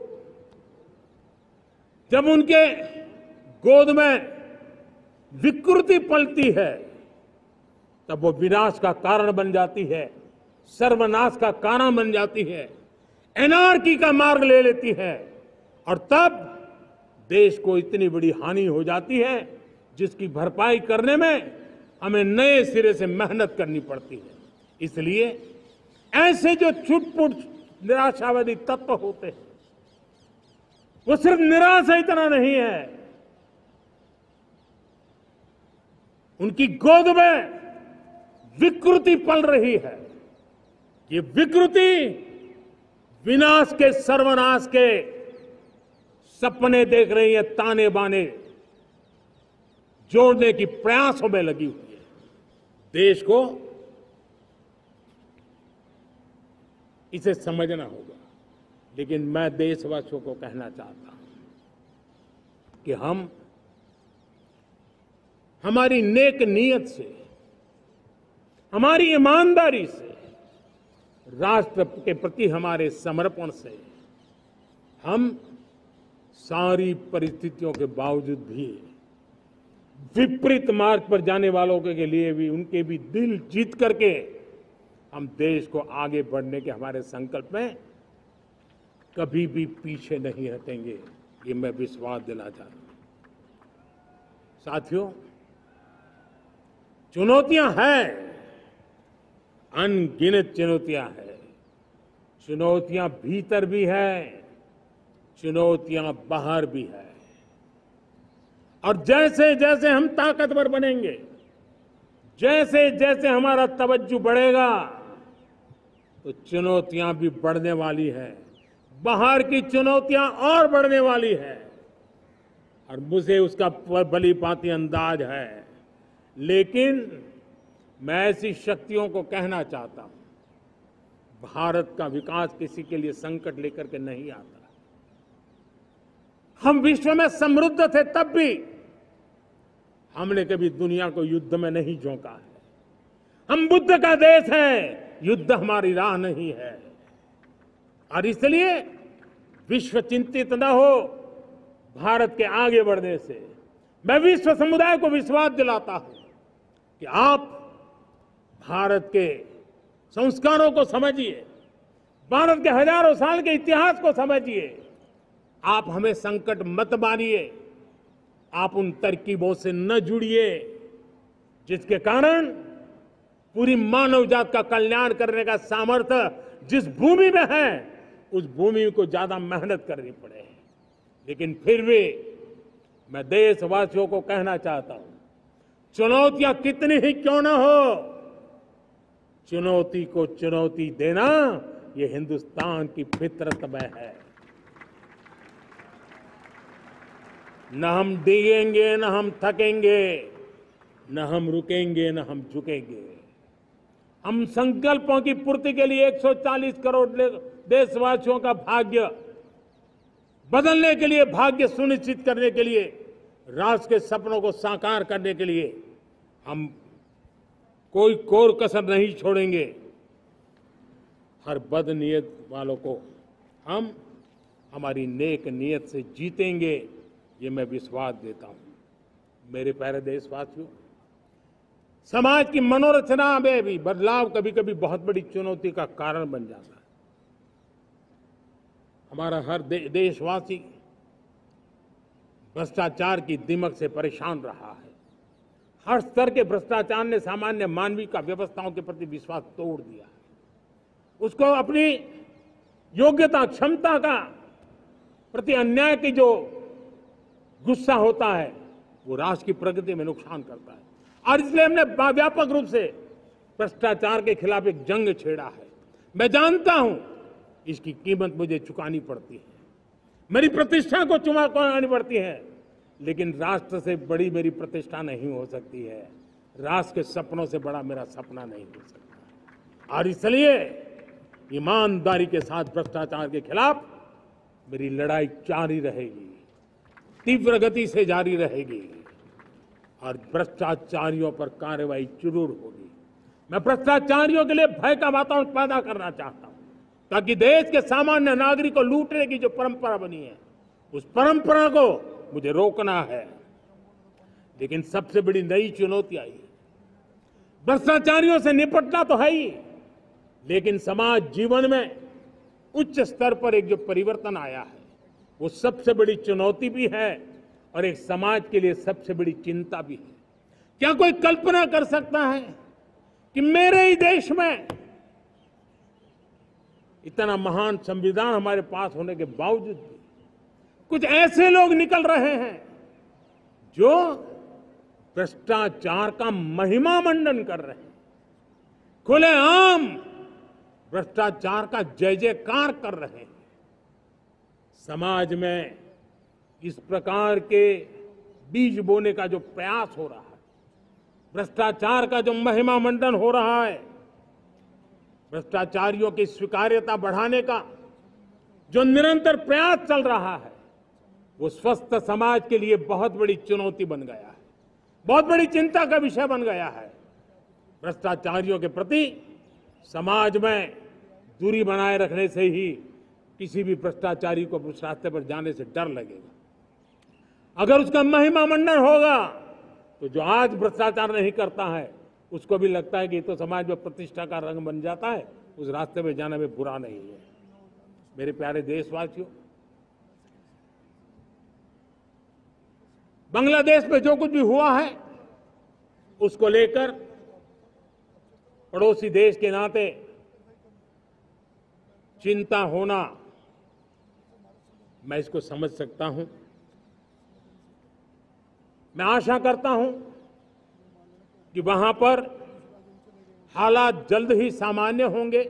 जब उनके गोद में विकृति पलती है तब वो विनाश का कारण बन जाती है, सर्वनाश का कारण बन जाती है, एनार्की का मार्ग ले लेती है और तब देश को इतनी बड़ी हानि हो जाती है जिसकी भरपाई करने में हमें नए सिरे से मेहनत करनी पड़ती है। इसलिए ऐसे जो छुटपुट निराशावादी तत्व होते हैं, वो सिर्फ निराशा इतना नहीं है, उनकी गोद में विकृति पल रही है। ये विकृति विनाश के, सर्वनाश के सपने देख रही है, ताने बाने जोड़ने की प्रयासों में लगी हुई है। देश को इसे समझना होगा। लेकिन मैं देशवासियों को कहना चाहता हूं कि हम हमारी नेक नीयत से, हमारी ईमानदारी से, राष्ट्र के प्रति हमारे समर्पण से हम सारी परिस्थितियों के बावजूद भी विपरीत मार्ग पर जाने वालों के लिए भी, उनके भी दिल जीत करके हम देश को आगे बढ़ने के हमारे संकल्प में कभी भी पीछे नहीं हटेंगे। ये मैं विश्वास दिला चाहता हूं। साथियों, चुनौतियां हैं, अनगिनत चुनौतियां हैं। चुनौतियां भीतर भी है, चुनौतियां बाहर भी है। और जैसे जैसे हम ताकतवर बनेंगे, जैसे जैसे हमारा तवज्जो बढ़ेगा, तो चुनौतियां भी बढ़ने वाली है। बाहर की चुनौतियां और बढ़ने वाली है और मुझे उसका भली भांति अंदाज है। लेकिन मैं ऐसी शक्तियों को कहना चाहता हूं, भारत का विकास किसी के लिए संकट लेकर के नहीं आता। हम विश्व में समृद्ध थे तब भी हमने कभी दुनिया को युद्ध में नहीं झोंका है। हम बुद्ध का देश है, युद्ध हमारी राह नहीं है। और इसलिए विश्व चिंतित न हो भारत के आगे बढ़ने से। मैं विश्व समुदाय को विश्वास दिलाता हूं कि आप भारत के संस्कारों को समझिए, भारत के हजारों साल के इतिहास को समझिए। आप हमें संकट मत मानिए, आप उन तरकीबों से न जुड़िए जिसके कारण पूरी मानव जात का कल्याण करने का सामर्थ्य जिस भूमि में है उस भूमि को ज्यादा मेहनत करनी पड़े। लेकिन फिर भी मैं देशवासियों को कहना चाहता हूं, चुनौतियां कितनी ही क्यों न हो, चुनौती को चुनौती देना ये हिंदुस्तान की फितरत में है। न हम डिगेंगे, न हम थकेंगे, न हम रुकेंगे, न हम झुकेंगे। हम संकल्पों की पूर्ति के लिए एक सौ चालीस करोड़ देशवासियों का भाग्य बदलने के लिए, भाग्य सुनिश्चित करने के लिए, राष्ट्र के सपनों को साकार करने के लिए हम कोई कोर कसर नहीं छोड़ेंगे। हर बदनीयत वालों को हम हमारी नेक नीयत से जीतेंगे, ये मैं विश्वास देता हूं। मेरे प्यारे देशवासियों, समाज की मनोरचना में भी बदलाव कभी कभी बहुत बड़ी चुनौती का कारण बन जाता है। हमारा हर दे, देशवासी भ्रष्टाचार की दिमक से परेशान रहा है। हर स्तर के भ्रष्टाचार ने सामान्य मानवीय का व्यवस्थाओं के प्रति विश्वास तोड़ दिया है। उसको अपनी योग्यता, क्षमता का प्रति अन्याय की जो गुस्सा होता है वो राष्ट्र की प्रगति में नुकसान करता है। और इसलिए हमने व्यापक रूप से भ्रष्टाचार के खिलाफ एक जंग छेड़ा है। मैं जानता हूं इसकी कीमत मुझे चुकानी पड़ती है, मेरी प्रतिष्ठा को चुकानी पड़ती है, लेकिन राष्ट्र से बड़ी मेरी प्रतिष्ठा नहीं हो सकती है, राष्ट्र के सपनों से बड़ा मेरा सपना नहीं हो सकता। और इसलिए ईमानदारी के साथ भ्रष्टाचार के खिलाफ मेरी लड़ाई जारी रहेगी, तीव्र गति से जारी रहेगी और भ्रष्टाचारियों पर कार्रवाई जरूर होगी। मैं भ्रष्टाचारियों के लिए भय का वातावरण पैदा करना चाहता हूं ताकि देश के सामान्य नागरिक को लूटने की जो परंपरा बनी है उस परंपरा को मुझे रोकना है। लेकिन सबसे बड़ी नई चुनौती आई, भ्रष्टाचारियों से निपटना तो है ही, लेकिन समाज जीवन में उच्च स्तर पर एक जो परिवर्तन आया है वो सबसे बड़ी चुनौती भी है और एक समाज के लिए सबसे बड़ी चिंता भी है। क्या कोई कल्पना कर सकता है कि मेरे ही देश में इतना महान संविधान हमारे पास होने के बावजूद भी कुछ ऐसे लोग निकल रहे हैं जो भ्रष्टाचार का महिमा मंडन कर रहे हैं, खुलेआम भ्रष्टाचार का जय जयकार कर रहे हैं। समाज में इस प्रकार के बीज बोने का जो प्रयास हो रहा है, भ्रष्टाचार का जो महिमा मंडन हो रहा है, भ्रष्टाचारियों की स्वीकार्यता बढ़ाने का जो निरंतर प्रयास चल रहा है, वो स्वस्थ समाज के लिए बहुत बड़ी चुनौती बन गया है, बहुत बड़ी चिंता का विषय बन गया है। भ्रष्टाचारियों के प्रति समाज में दूरी बनाए रखने से ही किसी भी भ्रष्टाचारी को उस रास्ते पर जाने से डर लगेगा। अगर उसका महिमा मंडन होगा तो जो आज भ्रष्टाचार नहीं करता है उसको भी लगता है कि ये तो समाज में प्रतिष्ठा का रंग बन जाता है, उस रास्ते में जाने में बुरा नहीं है। मेरे प्यारे देशवासियों, बांग्लादेश में जो कुछ भी हुआ है उसको लेकर पड़ोसी देश के नाते चिंता होना, मैं इसको समझ सकता हूं। मैं आशा करता हूं कि वहां पर हालात जल्द ही सामान्य होंगे,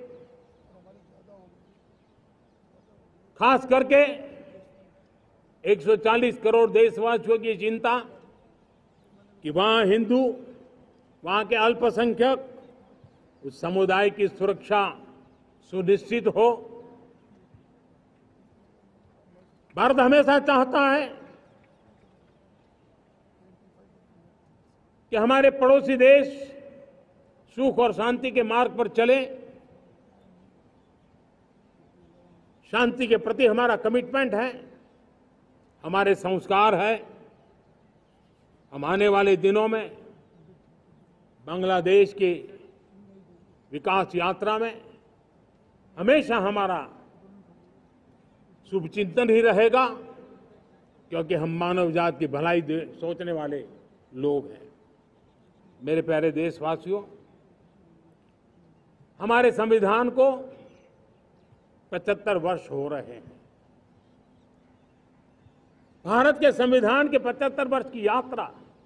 खास करके एक सौ चालीस करोड़ देशवासियों की चिंता कि वहां हिंदू, वहां के अल्पसंख्यक, उस समुदाय की सुरक्षा सुनिश्चित हो। भारत हमेशा चाहता है कि हमारे पड़ोसी देश सुख और शांति के मार्ग पर चले, शांति के प्रति हमारा कमिटमेंट है, हमारे संस्कार है। हम आने वाले दिनों में बांग्लादेश की विकास यात्रा में हमेशा हमारा शुभचिंतन ही रहेगा, क्योंकि हम मानव जात की भलाई सोचने वाले लोग हैं। मेरे प्यारे देशवासियों, हमारे संविधान को पचहत्तर वर्ष हो रहे हैं। भारत के संविधान के पचहत्तर वर्ष की यात्रा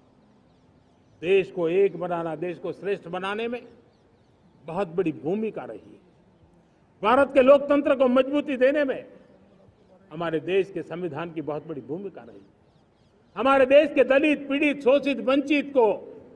देश को एक बनाना, देश को श्रेष्ठ बनाने में बहुत बड़ी भूमिका रही। भारत के लोकतंत्र को मजबूती देने में हमारे देश के संविधान की बहुत बड़ी भूमिका रही। हमारे देश के दलित, पीड़ित, शोषित, वंचित को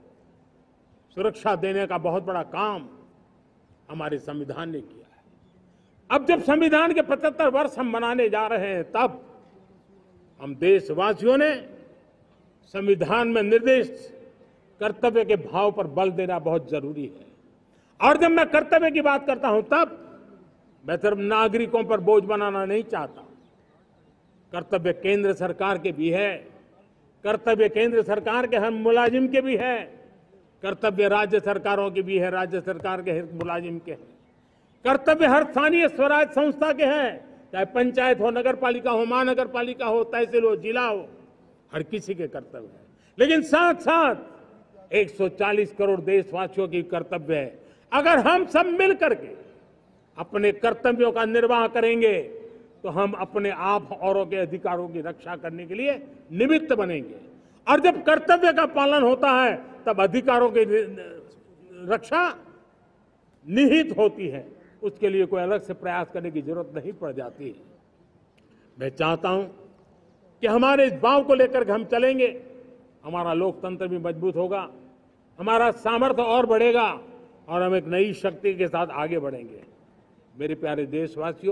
सुरक्षा देने का बहुत बड़ा काम हमारे संविधान ने किया है। अब जब संविधान के पचहत्तर वर्ष हम मनाने जा रहे हैं, तब हम देशवासियों ने संविधान में निर्दिष्ट कर्तव्य के भाव पर बल देना बहुत जरूरी है। और जब मैं कर्तव्य की बात करता हूं, तब मैं सिर्फ नागरिकों पर बोझ बनाना नहीं चाहता। कर्तव्य केंद्र सरकार के भी है, कर्तव्य केंद्र सरकार के हर मुलाजिम के भी है, कर्तव्य राज्य सरकारों के भी है, राज्य सरकार के हर मुलाजिम के हैं, कर्तव्य हर स्थानीय स्वराज संस्था के हैं, चाहे पंचायत हो, नगर पालिका हो, महानगर पालिका हो, तहसील हो, जिला हो, हर किसी के कर्तव्य है। लेकिन साथ साथ एक सौ चालीस करोड़ देशवासियों की कर्तव्य है। अगर हम सब मिल करके अपने कर्तव्यों का निर्वाह करेंगे तो हम अपने आप औरों के अधिकारों की रक्षा करने के लिए निमित्त बनेंगे। और जब कर्तव्य का पालन होता है, तब अधिकारों की रक्षा निहित होती है। उसके लिए कोई अलग से प्रयास करने की जरूरत नहीं पड़ जाती है। मैं चाहता हूं कि हमारे इस भाव को लेकर के हम चलेंगे, हमारा लोकतंत्र भी मजबूत होगा, हमारा सामर्थ्य और बढ़ेगा और हम एक नई शक्ति के साथ आगे बढ़ेंगे। मेरे प्यारे देशवासियों,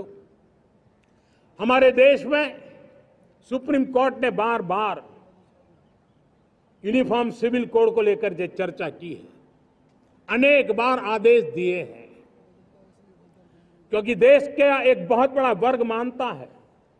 हमारे देश में सुप्रीम कोर्ट ने बार बार यूनिफॉर्म सिविल कोड को लेकर जो चर्चा की है, अनेक बार आदेश दिए हैं, क्योंकि देश का एक बहुत बड़ा वर्ग मानता है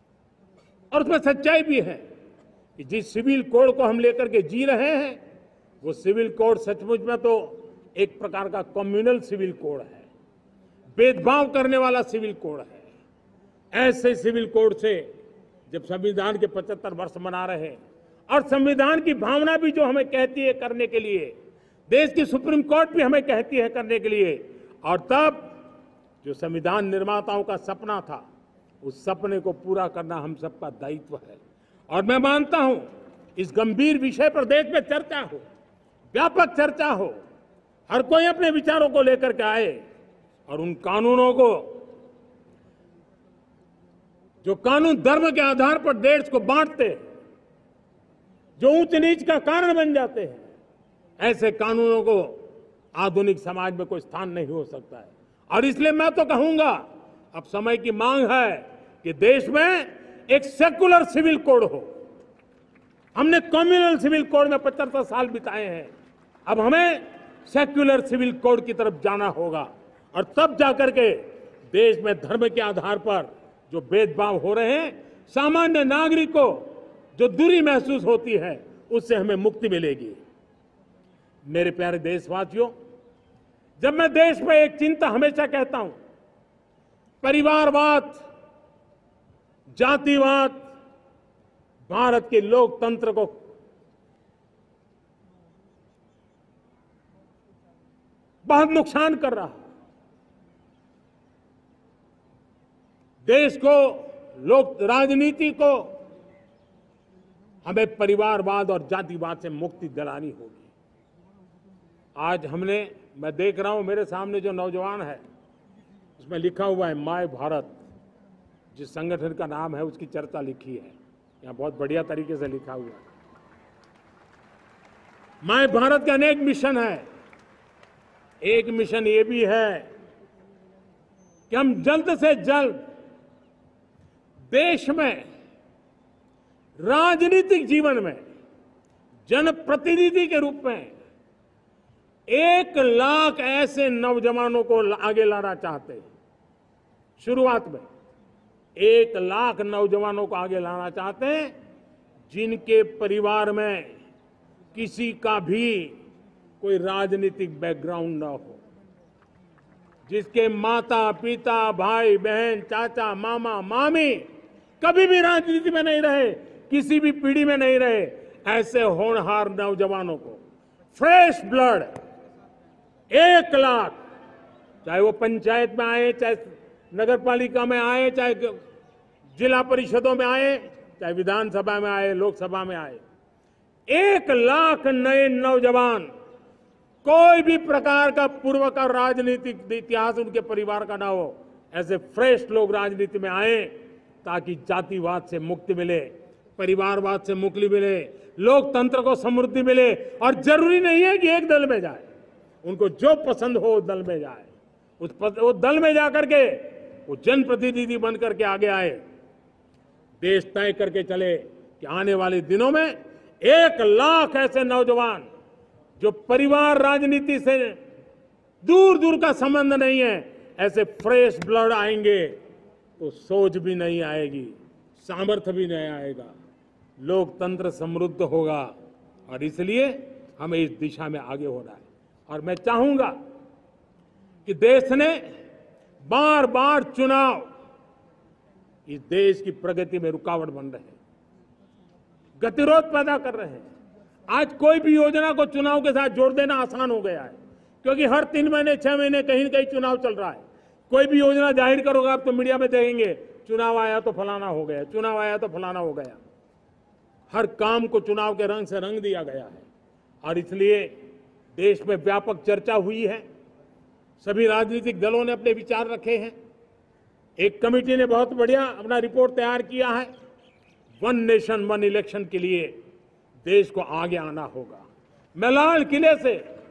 और उसमें सच्चाई भी है कि जिस सिविल कोड को हम लेकर के जी रहे हैं, वो सिविल कोड सचमुच में तो एक प्रकार का कम्युनल सिविल कोड है, भेदभाव करने वाला सिविल कोड है। ऐसे सिविल कोड से जब संविधान के पचहत्तर वर्ष मना रहे हैं और संविधान की भावना भी जो हमें कहती है करने के लिए, देश की सुप्रीम कोर्ट भी हमें कहती है करने के लिए, और तब जो संविधान निर्माताओं का सपना था, उस सपने को पूरा करना हम सबका दायित्व है। और मैं मानता हूं इस गंभीर विषय पर देश में चर्चा हो, व्यापक चर्चा हो, हर कोई अपने विचारों को लेकर के आए और उन कानूनों को, जो कानून धर्म के आधार पर देश को बांटते, जो ऊंच नीच का कारण बन जाते हैं, ऐसे कानूनों को आधुनिक समाज में कोई स्थान नहीं हो सकता है। और इसलिए मैं तो कहूंगा, अब समय की मांग है कि देश में एक सेकुलर सिविल कोड हो। हमने कम्युनल सिविल कोड में पचहत्तर साल बिताए हैं, अब हमें सेक्युलर सिविल कोड की तरफ जाना होगा और तब जाकर के देश में धर्म के आधार पर जो भेदभाव हो रहे हैं, सामान्य नागरिक को जो दूरी महसूस होती है, उससे हमें मुक्ति मिलेगी। मेरे प्यारे देशवासियों, जब मैं देश में एक चिंता हमेशा कहता हूं, परिवारवाद, जातिवाद भारत के लोकतंत्र को बहुत नुकसान कर रहा है। देश को, लोक राजनीति को हमें परिवारवाद और जातिवाद से मुक्ति दिलानी होगी। आज हमने, मैं देख रहा हूं मेरे सामने जो नौजवान है, उसमें लिखा हुआ है माय भारत, जिस संगठन का नाम है उसकी चर्चा लिखी है, यहाँ बहुत बढ़िया तरीके से लिखा हुआ है। माय भारत के अनेक मिशन है। एक मिशन ये भी है कि हम जल्द से जल्द देश में राजनीतिक जीवन में जनप्रतिनिधि के रूप में एक लाख ऐसे नौजवानों को आगे लाना चाहते हैं। शुरुआत में एक लाख नौजवानों को आगे लाना चाहते हैं जिनके परिवार में किसी का भी कोई राजनीतिक बैकग्राउंड न हो, जिसके माता पिता भाई बहन चाचा मामा मामी कभी भी राजनीति में नहीं रहे, किसी भी पीढ़ी में नहीं रहे, ऐसे होनहार नौजवानों को फ्रेश ब्लड एक लाख, चाहे वो पंचायत में आए, चाहे नगर पालिका में आए, चाहे जिला परिषदों में आए, चाहे विधानसभा में आए, लोकसभा में आए, एक लाख नए नौजवान, कोई भी प्रकार का पूर्व का राजनीतिक इतिहास उनके परिवार का ना हो, ऐसे फ्रेश लोग राजनीति में आए ताकि जातिवाद से मुक्ति मिले, परिवारवाद से मुक्ति मिले, लोकतंत्र को समृद्धि मिले। और जरूरी नहीं है कि एक दल में जाए, उनको जो पसंद हो उस दल में जाए, उस पस, उस दल में जाकर के वो जनप्रतिनिधि बनकर के आगे आए। देश तय करके चले कि आने वाले दिनों में एक लाख ऐसे नौजवान जो परिवार राजनीति से दूर दूर का संबंध नहीं है, ऐसे फ्रेश ब्लड आएंगे तो सोच भी नहीं आएगी, सामर्थ्य भी नहीं आएगा, लोकतंत्र समृद्ध होगा। और इसलिए हमें इस दिशा में आगे होना है। और मैं चाहूंगा कि देश ने बार बार चुनाव इस देश की प्रगति में रुकावट बन रहे हैं, गतिरोध पैदा कर रहे हैं। आज कोई भी योजना को चुनाव के साथ जोड़ देना आसान हो गया है, क्योंकि हर तीन महीने छह महीने कहीं न कहीं चुनाव चल रहा है। कोई भी योजना जाहिर करोगे आप तो मीडिया में देखेंगे, चुनाव आया तो फलाना हो गया, चुनाव आया तो फलाना हो गया। हर काम को चुनाव के रंग से रंग दिया गया है। और इसलिए देश में व्यापक चर्चा हुई है, सभी राजनीतिक दलों ने अपने विचार रखे हैं। एक कमेटी ने बहुत बढ़िया अपना रिपोर्ट तैयार किया है। वन नेशन वन इलेक्शन के लिए देश को आगे आना होगा। मैं लाल किले से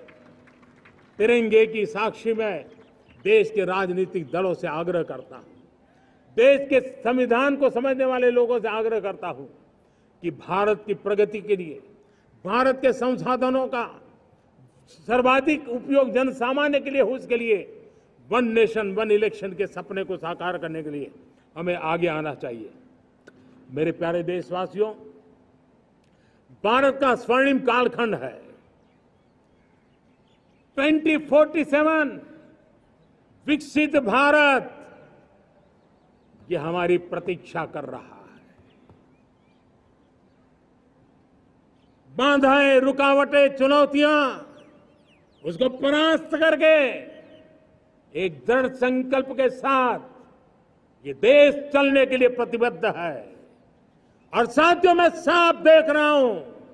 तिरंगे की साक्षी में देश के राजनीतिक दलों से आग्रह करता हूं, देश के संविधान को समझने वाले लोगों से आग्रह करता हूं कि भारत की प्रगति के लिए, भारत के संसाधनों का सर्वाधिक उपयोग जन सामान्य के लिए हो, उसके लिए वन नेशन वन इलेक्शन के सपने को साकार करने के लिए हमें आगे आना चाहिए। मेरे प्यारे देशवासियों, भारत का स्वर्णिम कालखंड है। ट्वेंटी फोर्टी सेवन विकसित भारत, ये हमारी प्रतीक्षा कर रहा है। बाधाएं, रुकावटें, चुनौतियां, उसको परास्त करके एक दृढ़ संकल्प के साथ ये देश चलने के लिए प्रतिबद्ध है। और साथियों, मैं साफ देख रहा हूं,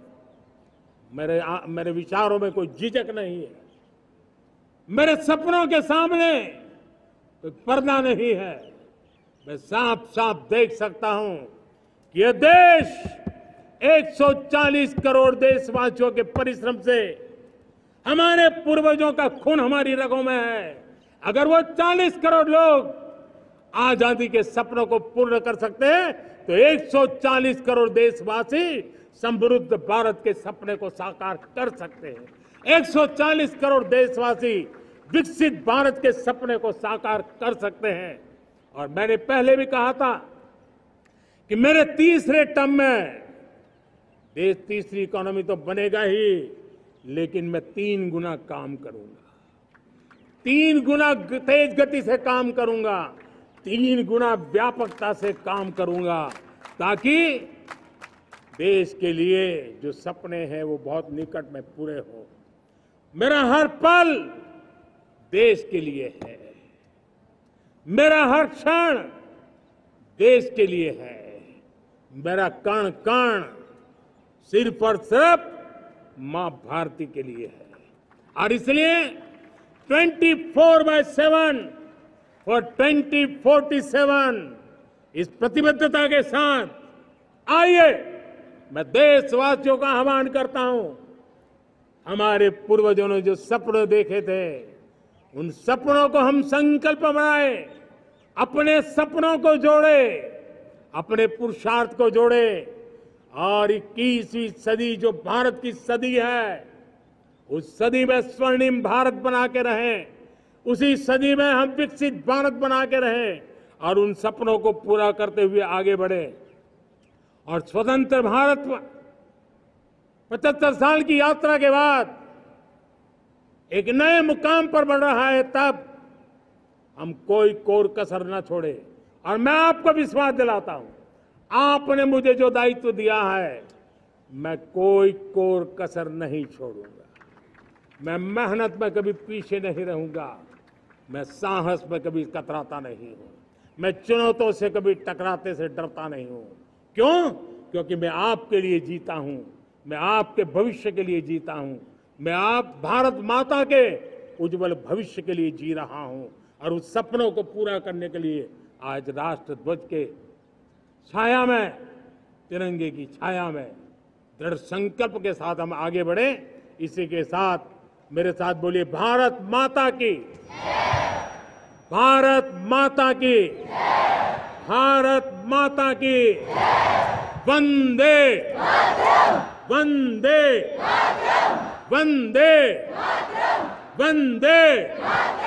मेरे आ, मेरे विचारों में कोई झिझक नहीं है, मेरे सपनों के सामने कोई पर्दा नहीं है। मैं साफ साफ देख सकता हूं कि यह देश एक सौ चालीस करोड़ देशवासियों के परिश्रम से, हमारे पूर्वजों का खून हमारी रगों में है। अगर वो चालीस करोड़ लोग आजादी के सपनों को पूर्ण कर सकते हैं तो एक सौ चालीस करोड़ देशवासी समृद्ध भारत के सपने को साकार कर सकते हैं। एक सौ चालीस करोड़ देशवासी विकसित भारत के सपने को साकार कर सकते हैं। और मैंने पहले भी कहा था कि मेरे तीसरे टर्म में देश तीसरी इकोनॉमी तो बनेगा ही, लेकिन मैं तीन गुना काम करूंगा, तीन गुना तेज गति से काम करूंगा, तीन गुना व्यापकता से काम करूंगा, ताकि देश के लिए जो सपने हैं वो बहुत निकट में पूरे हो। मेरा हर पल देश के लिए है, मेरा हर क्षण देश के लिए है, मेरा कण कण सिर्फ और सिर्फ मां भारती के लिए है। और इसलिए ट्वेंटी फोर बाय सेवन और ट्वेंटी फोर्टी सेवन इस प्रतिबद्धता के साथ आइए, मैं देशवासियों का आह्वान करता हूं। हमारे पूर्वजों ने जो सपने देखे थे, उन सपनों को हम संकल्प बनाए, अपने सपनों को जोड़े, अपने पुरुषार्थ को जोड़े, और इक्कीसवीं सदी जो भारत की सदी है, उस सदी में स्वर्णिम भारत बना के रहें, उसी सदी में हम विकसित भारत बना के रहें और उन सपनों को पूरा करते हुए आगे बढ़े। और स्वतंत्र भारत पचहत्तर साल की यात्रा के बाद एक नए मुकाम पर बढ़ रहा है, तब हम कोई कोर कसर न छोड़े। और मैं आपको विश्वास दिलाता हूं, आपने मुझे जो दायित्व दिया है, मैं कोई कोर कसर नहीं छोड़ूंगा। मैं मेहनत में कभी पीछे नहीं रहूंगा, मैं साहस में कभी कतराता नहीं हूं, मैं चुनौतियों से कभी टकराते से डरता नहीं हूं। क्यों? क्योंकि मैं आपके लिए जीता हूं, मैं आपके भविष्य के लिए जीता हूं, मैं आप भारत माता के उज्जवल भविष्य के लिए जी रहा हूं। और उस सपनों को पूरा करने के लिए आज राष्ट्र ध्वज के छाया में, तिरंगे की छाया में दृढ़ संकल्प के साथ हम आगे बढ़े। इसी के साथ मेरे साथ बोलिए, भारत माता की, भारत माता की, भारत माता की, वंदे वंदे वंदे वंदे